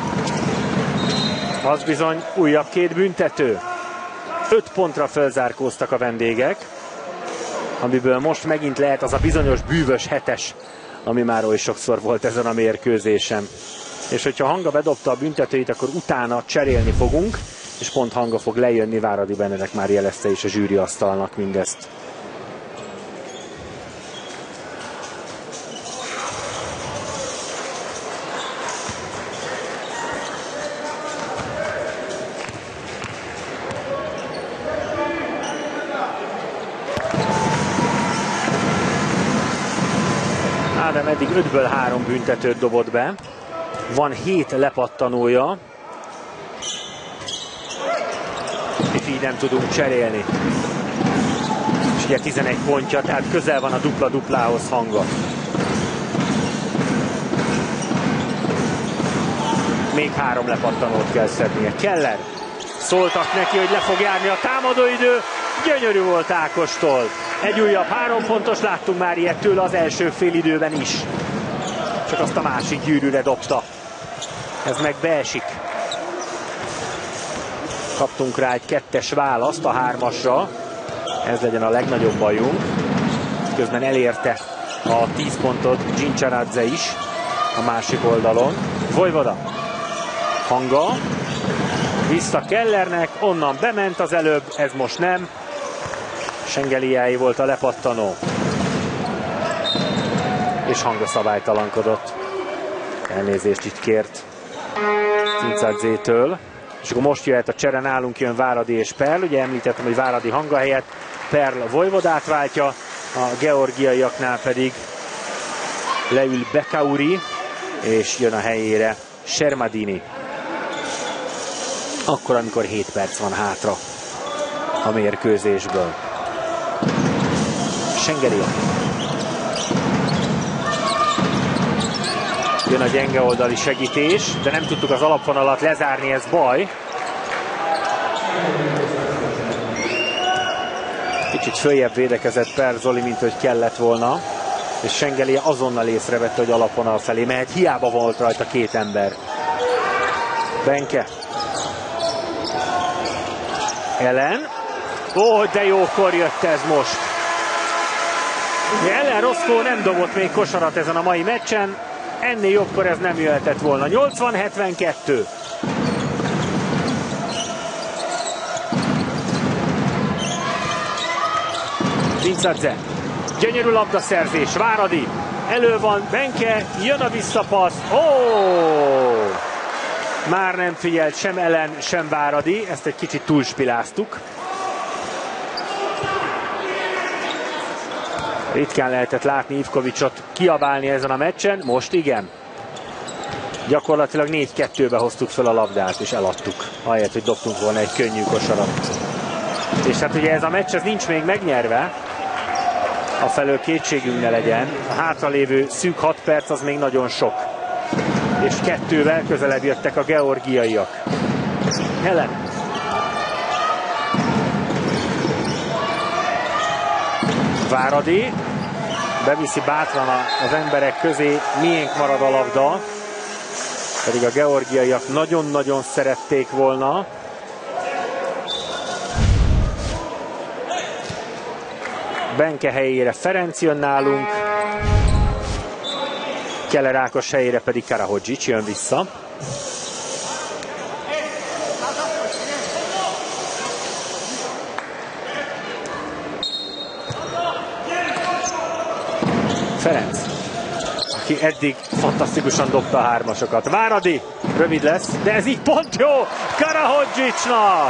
Az bizony újabb két büntető. öt pontra fölzárkóztak a vendégek, amiből most megint lehet az a bizonyos bűvös hetes, ami már oly sokszor volt ezen a mérkőzésen. És hogyha Hanga bedobta a büntetőit, akkor utána cserélni fogunk, és pont Hanga fog lejönni, Váradi Benedek már jelezte is a zsűri asztalnak mindezt. Ádám eddig ötből három büntetőt dobott be. Van hét lepattanója. És így nem tudunk cserélni. És ugye tizenegy pontja, tehát közel van a dupla-duplához Hanga. Még három lepattanót kell szednie. Keller. Szóltak neki, hogy le fog járni a támadóidő. Gyönyörű volt Ákostól. Egy újabb három pontos, láttunk már ilyet tőle az első fél időben is. Csak azt a másik gyűrűre dobta. Ez meg beesik. Kaptunk rá egy kettes választ a hármasra. Ez legyen a legnagyobb bajunk. Közben elérte a tíz pontot Gincsaradze is a másik oldalon. Vojvoda. Hanga. Vissza Kellernek, onnan bement az előbb, ez most nem. Sengeliái volt a lepattanó. És Hanga szabálytalankodott. Elnézést itt kért Cincadzétől. És akkor most jöhet a csere, nálunk jön Váradi és Perl. Ugye említettem, hogy Váradi Hanga helyett Perl Vojvodát váltja, a georgiaiaknál pedig leül Bekauri, és jön a helyére Shermadini. Akkor, amikor hét perc van hátra a mérkőzésből. Sengelia. Jön a gyenge oldali segítés, de nem tudtuk az alapvonalat lezárni, ez baj. Kicsit följebb védekezett Per Zoli, mint hogy kellett volna. És Sengelia azonnal észrevette, hogy alapvonal felé mehet. Hiába volt rajta két ember. Benke. Ellen. Ó, de jókor jött ez most. Ellen Roscoe nem dobott még kosarat ezen a mai meccsen, ennél jobbkor ez nem jöhetett volna. nyolcvan hetvenkettő. Cincadze. Gyönyörű labdaszerzés, Váradi. Elő van Benke, jön a visszapassz. Ó! Már nem figyelt sem Ellen, sem Váradi. Ezt egy kicsit túlspiláztuk. Ritkán lehetett látni Ivkovicsot kiabálni ezen a meccsen, most igen. Gyakorlatilag négy kettőbe hoztuk fel a labdát és eladtuk, ahelyett, hogy dobtunk volna egy könnyű kosarat. És hát ugye ez a meccs ez nincs még megnyerve, afelől kétségünk ne legyen. A hátralévő szűk hat perc az még nagyon sok. És kettővel közelebb jöttek a georgiaiak. Ellen. Váradi. Beviszi bátran az emberek közé, miénk marad a labda. Pedig a georgiaiak nagyon-nagyon szerették volna. Benke helyére Ferenc jön nálunk. Keller Ákos helyére pedig Karahodzsics jön vissza. Ferenc, aki eddig fantasztikusan dobta a hármasokat. Váradi, rövid lesz, de ez így pont jó Karahodzsicsnak!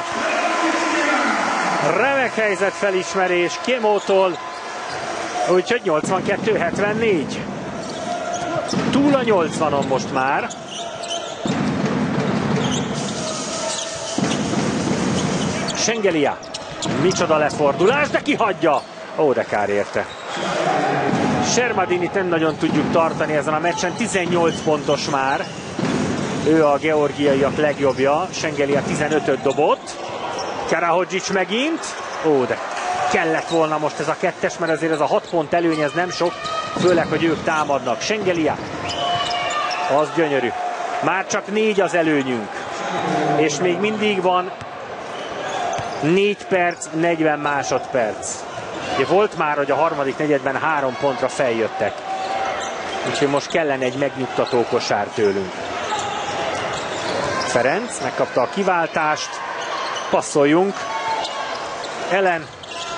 Remek helyzet felismerés Kémótól, úgyhogy nyolcvankettő hetvennégy. Túl a nyolcvanon most már. Schengelia. Micsoda lefordulás, de kihagyja. Ó, de kár érte. Shermadinit nem nagyon tudjuk tartani ezen a meccsen, tizennyolc pontos már. Ő a georgiaiak legjobbja, Schengelia tizenötöt dobott. Karahodzsics megint. Ó, de kellett volna most ez a kettes, mert azért ez a hat pont előny, ez nem sok, főleg, hogy ők támadnak. Schengelia. Az gyönyörű. Már csak négy az előnyünk. És még mindig van négy perc, negyven másodperc. Volt már, hogy a harmadik negyedben három pontra feljöttek. Úgyhogy most kellene egy megnyugtató kosár tőlünk. Ferenc megkapta a kiváltást. Passzoljunk. Ellen.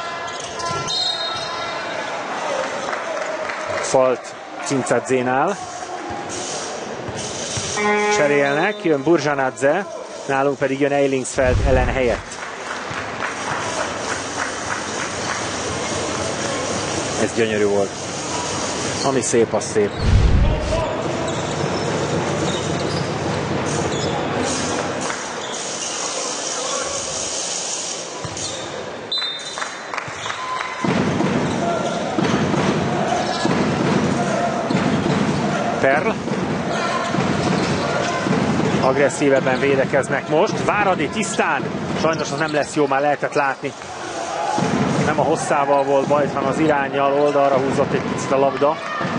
Falt Cincadzénál. Cserélnek, jön Burzsanadze, nálunk pedig jön Eilingsfeld Ellen helyett. Ez gyönyörű volt. Ami szép, az szép. Perl. Agresszívebben védekeznek most. Váradi tisztán. Sajnos az nem lesz jó, már lehetett látni. Nem a hosszával volt baj, hanem az iránnyal, oldalra húzott egy picit a labda.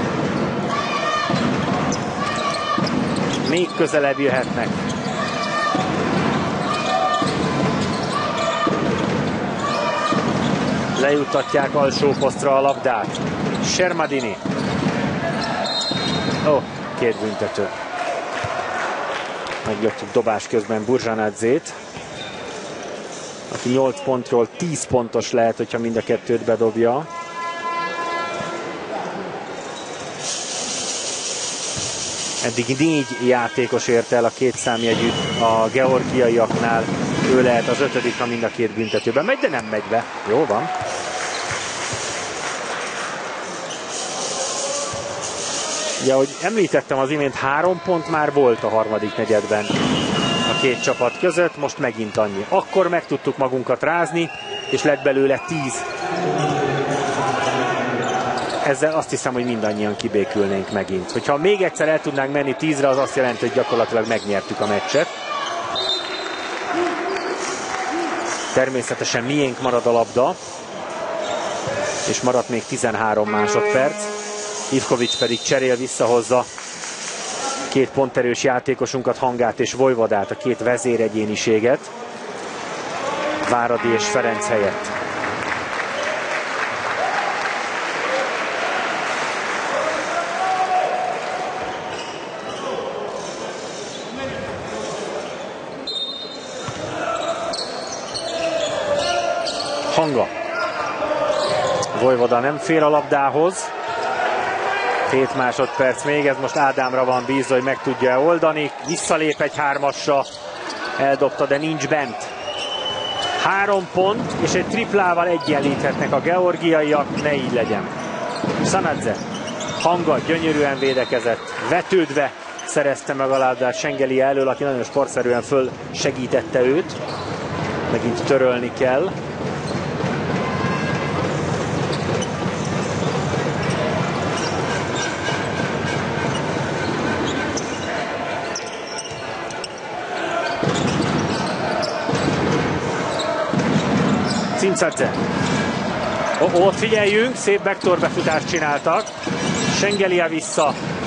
Még közelebb jöhetnek. Lejuttatják alsó posztra a labdát. Shermadini. Ó, oh, két büntető. Meglöktük dobás közben Burzsanadzét, aki nyolc pontról tíz pontos lehet, hogyha mind a kettőt bedobja. Eddig négy játékos ért el a két számjegyűt a georgiaiaknál. Ő lehet az ötödik, ha mind a két büntetőben megy, de nem megy be. Jó van. Ugye, ahogy említettem az imént, három pont már volt a harmadik negyedben a két csapat között, most megint annyi. Akkor meg tudtuk magunkat rázni, és lett belőle tíz. Ezzel azt hiszem, hogy mindannyian kibékülnénk megint. Hogyha még egyszer el tudnánk menni tízre, az azt jelenti, hogy gyakorlatilag megnyertük a meccset. Természetesen miénk marad a labda, és maradt még tizenhárom másodperc. Ivkovics pedig cserél, visszahozza két ponterős játékosunkat, Hangát és Vojvodát, a két vezéregyéniséget, Váradi és Ferenc helyett. Hanga. Vojvoda nem fér a labdához. hét másodperc még, ez most Ádámra van bízva, hogy meg tudja oldani. Visszalép egy hármasra, eldobta, de nincs bent. Három pont, és egy triplával egyenlíthetnek a georgiaiak, ne így legyen. Sanadze. Hanga gyönyörűen védekezett, vetődve szerezte meg a labdát Schengelia elől, aki nagyon sportszerűen föl segítette őt. Megint törölni kell. Cincadze. Oh, ott figyeljünk, szép backdoor befutást csináltak. Schengelia vissza.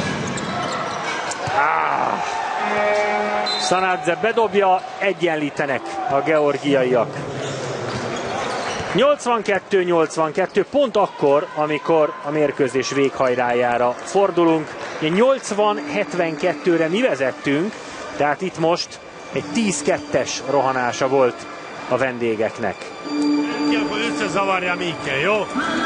Ah. Sanadze bedobja, egyenlítenek a georgiaiak. nyolcvankettő nyolcvankettő, pont akkor, amikor a mérkőzés véghajrájára fordulunk. nyolcvan hetvenkettőre mi vezettünk, tehát itt most egy tíz kettes rohanása volt a vendégeknek. Akkor összezavarja Mikke, jó?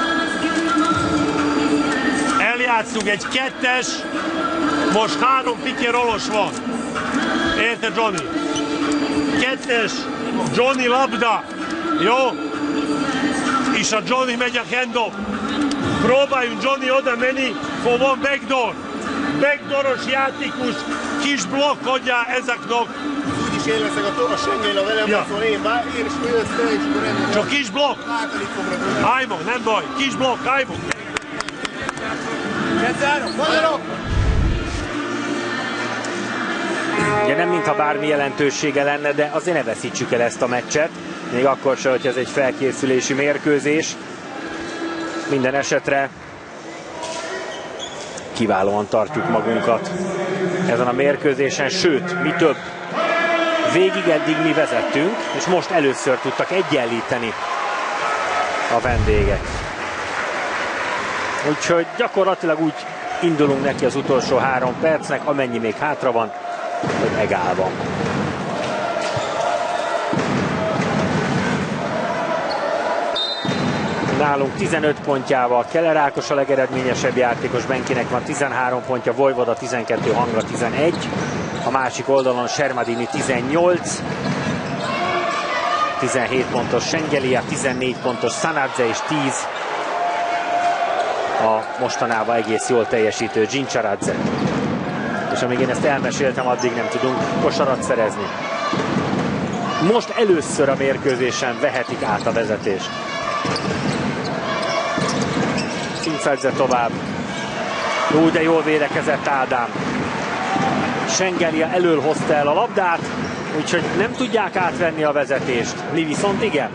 Eljátszunk egy kettes, most három piké rolos van. Érted, Johnny? Kettes, Johnny labda, jó? És a Johnny megy a hand-off. Próbáljunk Johnny oda menni, for van backdoor. Backdooros játékos, kis blokkodja ezeknek. Úgyis én leszek a, a Schengelia velem, ja. Szól én, bár én is jössz fel, és akkor rendben. Csak kis blokk. Ájmon, nem baj, kis blokk, Ájmon. Ugye nem mintha bármi jelentősége lenne, de azért ne veszítsük el ezt a meccset. Még akkor sem, hogy ez egy felkészülési mérkőzés. Minden esetre kiválóan tartjuk magunkat ezen a mérkőzésen, sőt, mi több. Végig eddig mi vezettünk, és most először tudtak egyenlíteni a vendégek. Úgyhogy gyakorlatilag úgy indulunk neki az utolsó három percnek, amennyi még hátra van, hogy egál van. Nálunk tizenöt pontjával Keller Ákos a legeredményesebb játékos, Benkinek van tizenhárom pontja, Vojvoda tizenkettő, Hanga tizenegy. A másik oldalon Shermadini tizennyolc, tizenhét pontos Schengelia, tizennégy pontos Sanadze és tíz a mostanában egész jól teljesítő Gincsaradze. És amíg én ezt elmeséltem, addig nem tudunk kosarat szerezni. Most először a mérkőzésen vehetik át a vezetést. Cincadze tovább. Úgy, de jól védekezett Ádám. Schengelia elől hozta el a labdát, úgyhogy nem tudják átvenni a vezetést. Mi viszont igen.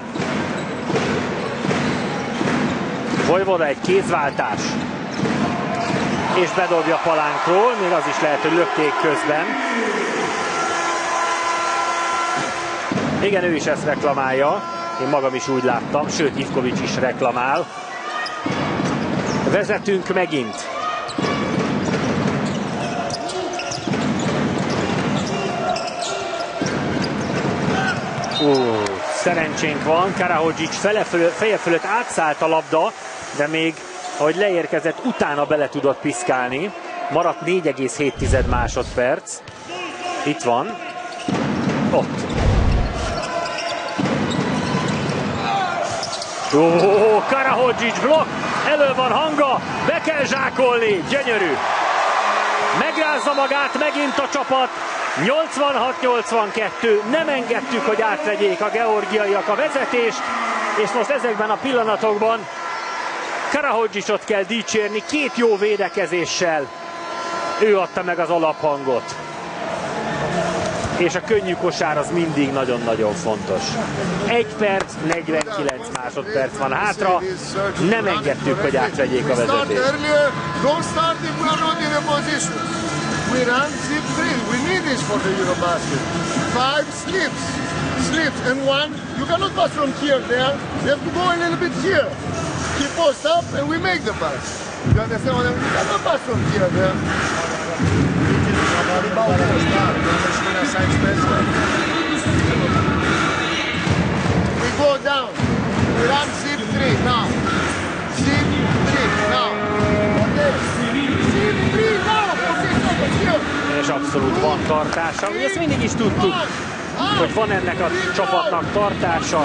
Vojvoda egy kézváltás. És bedobja palánkról, még az is lehet, hogy lökték közben. Igen, ő is ezt reklamálja. Én magam is úgy láttam, sőt Ivkovics is reklamál. Vezetünk megint. Ó, szerencsénk van, Karahodzic feje fölött átszállt a labda, de még ahogy leérkezett, utána bele tudott piszkálni. Maradt négy egész hét másodperc. Itt van. Ott. Ó, Karahodzic blokk, elő van Hanga, be kell zsákolni, gyönyörű. Megrázza magát megint a csapat, nyolcvanhat nyolcvankettő, nem engedtük, hogy átvegyék a georgiaiak a vezetést, és most ezekben a pillanatokban Karahodzicot kell dicsérni, két jó védekezéssel ő adta meg az alaphangot. És a könnyű kosár az mindig nagyon-nagyon fontos. egy perc, negyvenkilenc másodperc van hátra, nem engedtük, hogy átvegyék a vezetést. We run zip drill. We need this for the Eurobasket. Five slips, slips, and one. You cannot pass from here there. You have to go a little bit here. Keep post up, and we make the pass. You understand what I mean? You cannot pass from here there. We go down. We run tartása. Ugye ezt mindig is tudtuk, hogy van ennek a csapatnak tartása.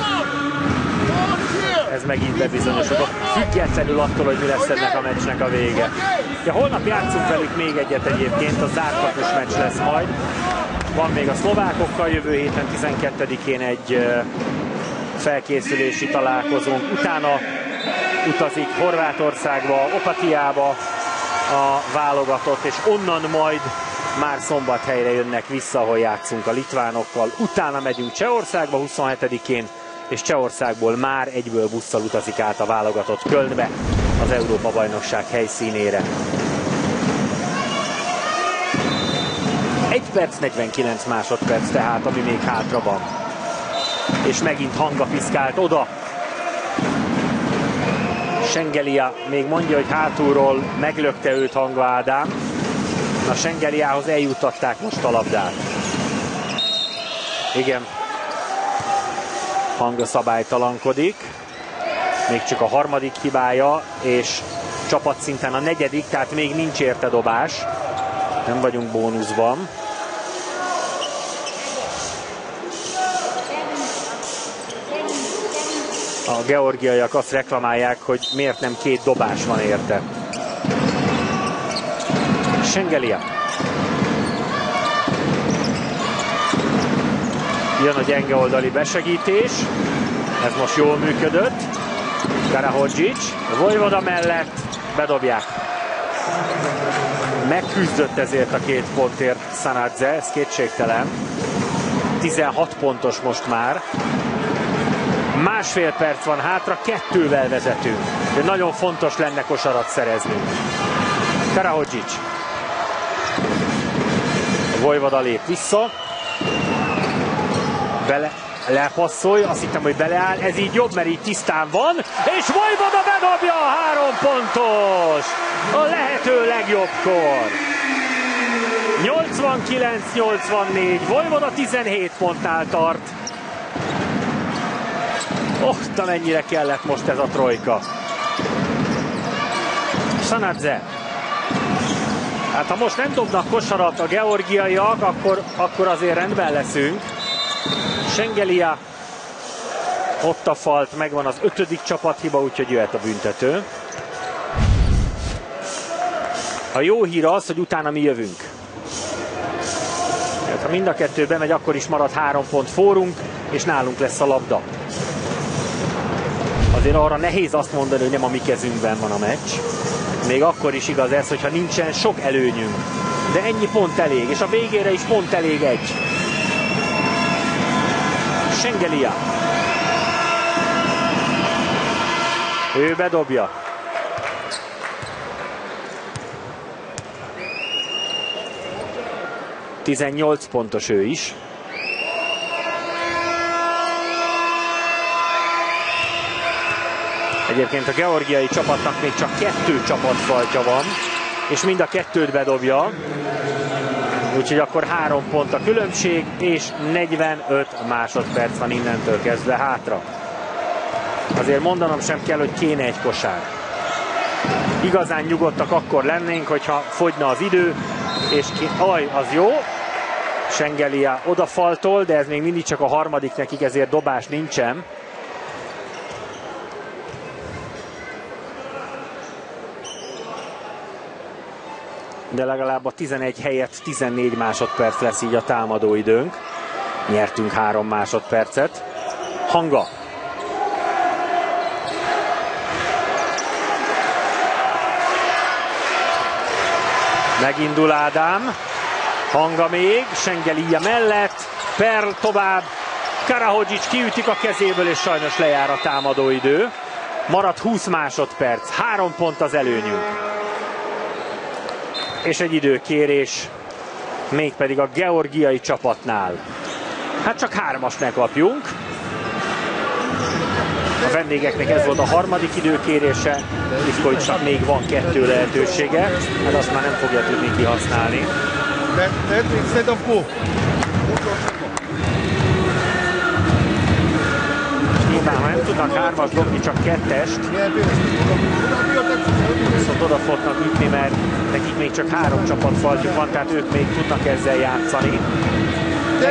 Ez megint bebizonyosodott, függetlenül attól, hogy mi lesz ennek a meccsnek a vége. Ja, holnap játszunk velük még egyet egyébként, a zártkapos meccs lesz majd. Van még a szlovákokkal jövő héten tizenkettedikén egy felkészülési találkozónk. Utána utazik Horvátországba, Opatiába a válogatott, és onnan majd már Szombathelyre jönnek vissza, ahol játszunk a litvánokkal. Utána megyünk Csehországba huszonhetedikén, és Csehországból már egyből busszal utazik át a válogatott Kölnbe, az Európa-bajnokság helyszínére. egy perc, negyvenkilenc másodperc tehát, ami még hátra van. És megint Hanga piszkált oda. Schengelia még mondja, hogy hátulról meglökte őt Hanga Ádám. Na, Schengeliához eljuttatták most a labdát. Igen. Hanga szabálytalankodik. Még csak a harmadik hibája, és csapatszinten a negyedik, tehát még nincs érte dobás. Nem vagyunk bónuszban. A georgiaiak azt reklamálják, hogy miért nem két dobás van érte. Schengelia. Jön a gyenge oldali besegítés. Ez most jól működött. Karahodzic. Vojvoda mellett bedobják. Megküzdött ezért a két pontért Sanadze, ez kétségtelen. tizenhat pontos most már. Másfél perc van hátra, kettővel vezetünk. De nagyon fontos lenne kosarat szerezni. Karahodzic. Vojvoda lép vissza. Bele, lepasszolj, azt hittem, hogy beleáll, ez így jobb, mert így tisztán van, és Vojvoda bedobja a három pontos! A lehető legjobbkor. nyolcvankilenc nyolcvannégy, Vojvoda tizenhét pontnál tart. Ott mennyire kellett most ez a trojka. Sanadze. Hát ha most nem dobnak kosarat a georgiaiak, akkor, akkor azért rendben leszünk. Schengelia. Ott a falt, megvan az ötödik csapathiba, úgyhogy jöhet a büntető. A jó hír az, hogy utána mi jövünk. Hát, ha mind a kettő bemegy, akkor is marad három pont fórunk, és nálunk lesz a labda. Azért arra nehéz azt mondani, hogy nem a mi kezünkben van a meccs. Még akkor is igaz ez, hogyha nincsen sok előnyünk. De ennyi pont elég, és a végére is pont elég egy. Schengelia. Ő bedobja. tizennyolc pontos ő is. Egyébként a georgiai csapatnak még csak kettő csapatfaltja van, és mind a kettőt bedobja. Úgyhogy akkor három pont a különbség, és negyvenöt másodperc van innentől kezdve hátra. Azért mondanom sem kell, hogy kéne egy kosár. Igazán nyugodtak akkor lennénk, hogyha fogyna az idő, és ki... Aj, az jó. Schengelia odafaltol, de ez még mindig csak a harmadik nekik, ezért dobás nincsen. De legalább a tizenegy helyett tizennégy másodperc lesz így a támadóidőnk. Nyertünk három másodpercet. Hanga. Megindul Ádám. Hanga még, Schengelia mellett. Perl tovább. Karahodzic kiütik a kezéből, és sajnos lejár a támadóidő. Marad húsz másodperc. Három pont az előnyünk. És egy időkérés, mégpedig a georgiai csapatnál. Hát csak hármast ne kapjunk. A vendégeknek ez volt a harmadik időkérése, Ivkovicsnak még van kettő lehetősége, hát azt már nem fogja tudni kihasználni. Nyilván, ha nem tudnak hármas dobni, csak kettest, viszont oda fognak ütni, mert nekik még csak három csapatfaltjuk van, tehát ők még tudnak ezzel játszani.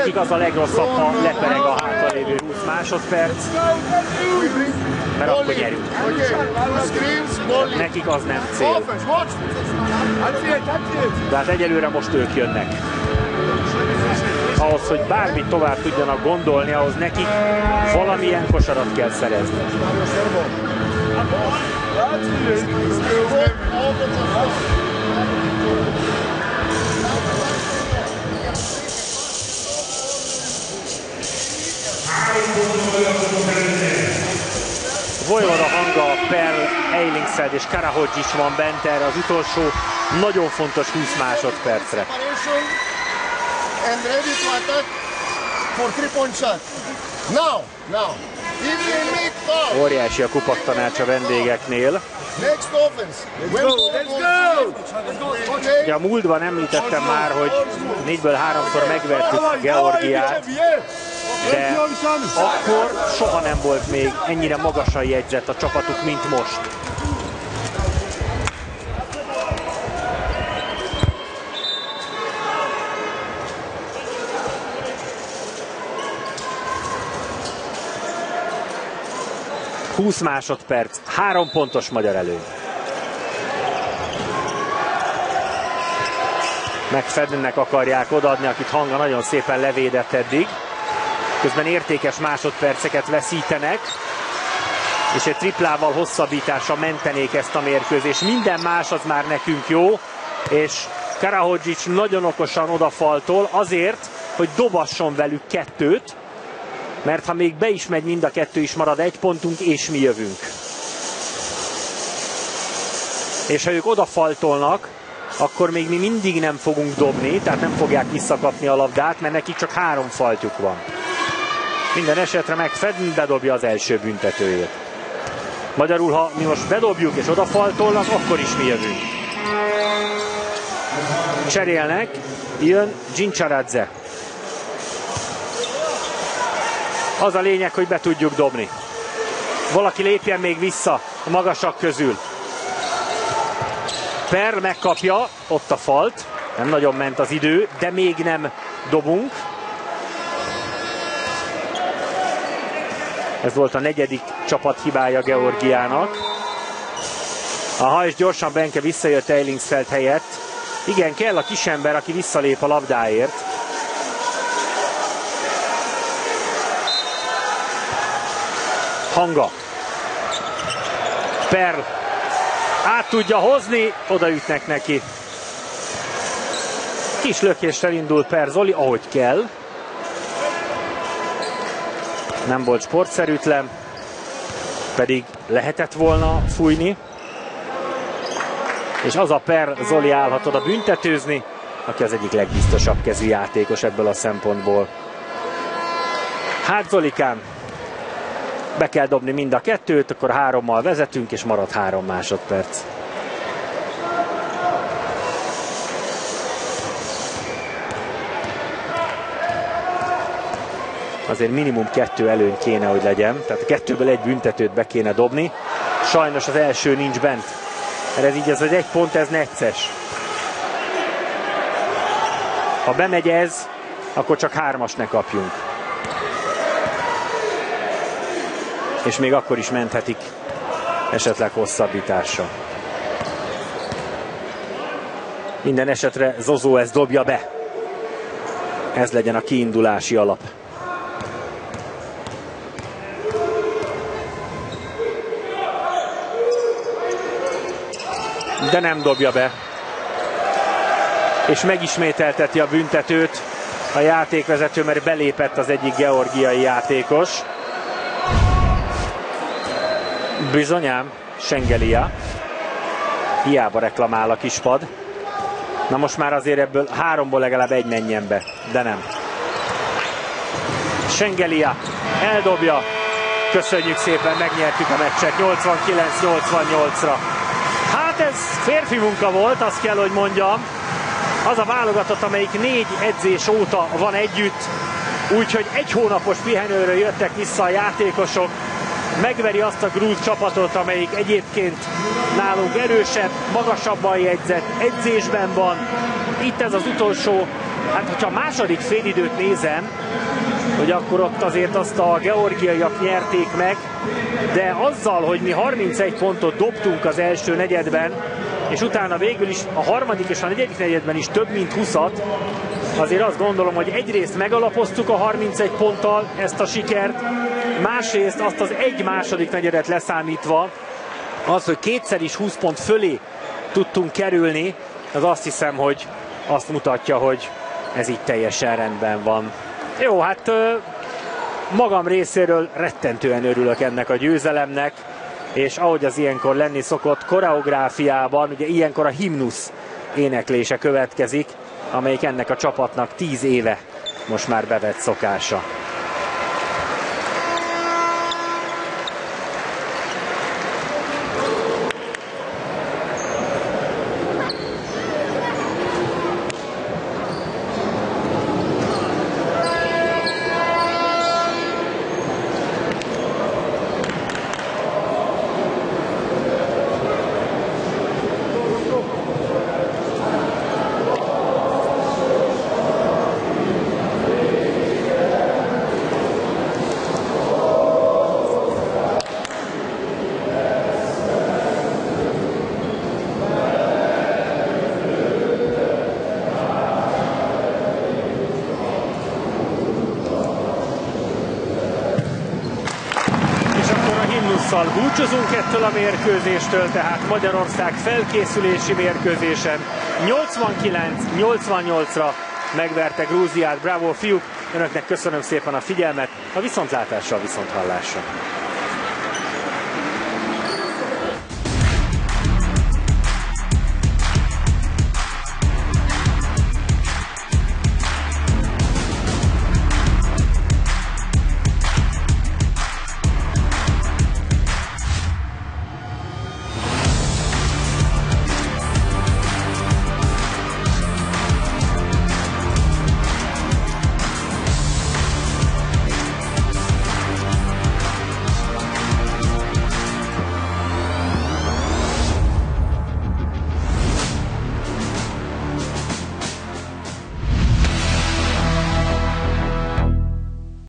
Nekik az a legrosszabb, ha lepereg a hátralévő húsz másodperc, mert akkor nyerünk. Nekik az nem cél. De hát egyelőre most ők jönnek. Ahhoz, hogy bármit tovább tudjanak gondolni, ahhoz nekik valamilyen kosarat kell szerezni. Vojvoda, Hanga, Perl, Eilingsfeld és Karahodzic van bent erre az utolsó nagyon fontos húsz másodpercre. And ready to attack for three-point shot. Now, now. If they make foul. Óriási a kupaktanács a vendégeknél. Next offense. Let's go, let's go. Ugye a múltban említettem már, hogy négyből háromszor megvertük Georgiát, de akkor soha nem volt még ennyire magasan jegyzett a csapatuk, mint most. húsz másodperc, három pontos magyar előny. McFaddennek akarják odaadni, akit Hanga nagyon szépen levédett eddig. Közben értékes másodperceket veszítenek, és egy triplával hosszabbításra mentenék ezt a mérkőzést. Minden más az már nekünk jó, és Karahodzic nagyon okosan odafaltol azért, hogy dobasson velük kettőt, mert ha még be is megy mind a kettő, is marad egy pontunk, és mi jövünk. És ha ők odafaltolnak, akkor még mi mindig nem fogunk dobni, tehát nem fogják visszakapni a labdát, mert nekik csak három faltjuk van. Minden esetre McFadden bedobja az első büntetőjét. Magyarul, ha mi most bedobjuk és odafaltolnak, akkor is mi jövünk. Cserélnek, jön Gincsaradze. Az a lényeg, hogy be tudjuk dobni. Valaki lépjen még vissza a magasak közül. Perl megkapja, ott a falt, nem nagyon ment az idő, de még nem dobunk. Ez volt a negyedik csapat hibája Georgiának. Aha, és gyorsan Benke visszajött Eilingsfeld helyett. Igen, kell a kisember, aki visszalép a labdáért. Hanga. Perl. Át tudja hozni, odaütnek neki. Kis lökéssel indul Per Zoli, ahogy kell. Nem volt sportszerűtlen, pedig lehetett volna fújni. És az a Per Zoli állhat oda büntetőzni, aki az egyik legbiztosabb kezű játékos ebből a szempontból. Hát Zolikám, be kell dobni mind a kettőt, akkor hárommal vezetünk, és marad három másodperc. Azért minimum kettő előny kéne, hogy legyen. Tehát a kettőből egy büntetőt be kéne dobni. Sajnos az első nincs bent. Mert ez így, ez az egy pont, ez necces. Ha bemegy ez, akkor csak hármas ne kapjunk. És még akkor is menthetik esetleg hosszabbításra. Minden esetre Zozó ezt dobja be. Ez legyen a kiindulási alap. De nem dobja be. És megismételteti a büntetőt a játékvezető, mert belépett az egyik georgiai játékos. Bizonyám, Schengelia. Hiába reklamál a kispad. Na most már azért ebből háromból legalább egy menjen be, de nem. Schengelia eldobja. Köszönjük szépen, megnyertük a meccset nyolcvankilenc nyolcvannyolcra. Hát ez férfi munka volt, azt kell, hogy mondjam. Az a válogatott, amelyik négy edzés óta van együtt, úgyhogy egy hónapos pihenőről jöttek vissza a játékosok. Megveri azt a grúz csapatot, amelyik egyébként nálunk erősebb, magasabban jegyzett, edzésben van. Itt ez az utolsó Hát, hogyha a második félidőt nézem, hogy akkor ott azért azt a georgiaiak nyerték meg, de azzal, hogy mi harmincegy pontot dobtunk az első negyedben, és utána végül is a harmadik és a negyedik negyedben is több mint húszat, azért azt gondolom, hogy egyrészt megalapoztuk a harmincegy ponttal ezt a sikert, másrészt azt az egy második negyedet leszámítva, az, hogy kétszer is húsz pont fölé tudtunk kerülni, az azt hiszem, hogy azt mutatja, hogy ez így teljesen rendben van. Jó, hát magam részéről rettentően örülök ennek a győzelemnek, és ahogy az ilyenkor lenni szokott, koreográfiában, ugye ilyenkor a himnusz éneklése következik, amelyik ennek a csapatnak tíz éve most már bevett szokása. Búcsúzunk ettől a mérkőzéstől, tehát Magyarország felkészülési mérkőzésen nyolcvankilenc nyolcvannyolcra megverte Grúziát. Bravo, fiúk! Önöknek köszönöm szépen a figyelmet, a viszontlátásra, a viszonthallásra.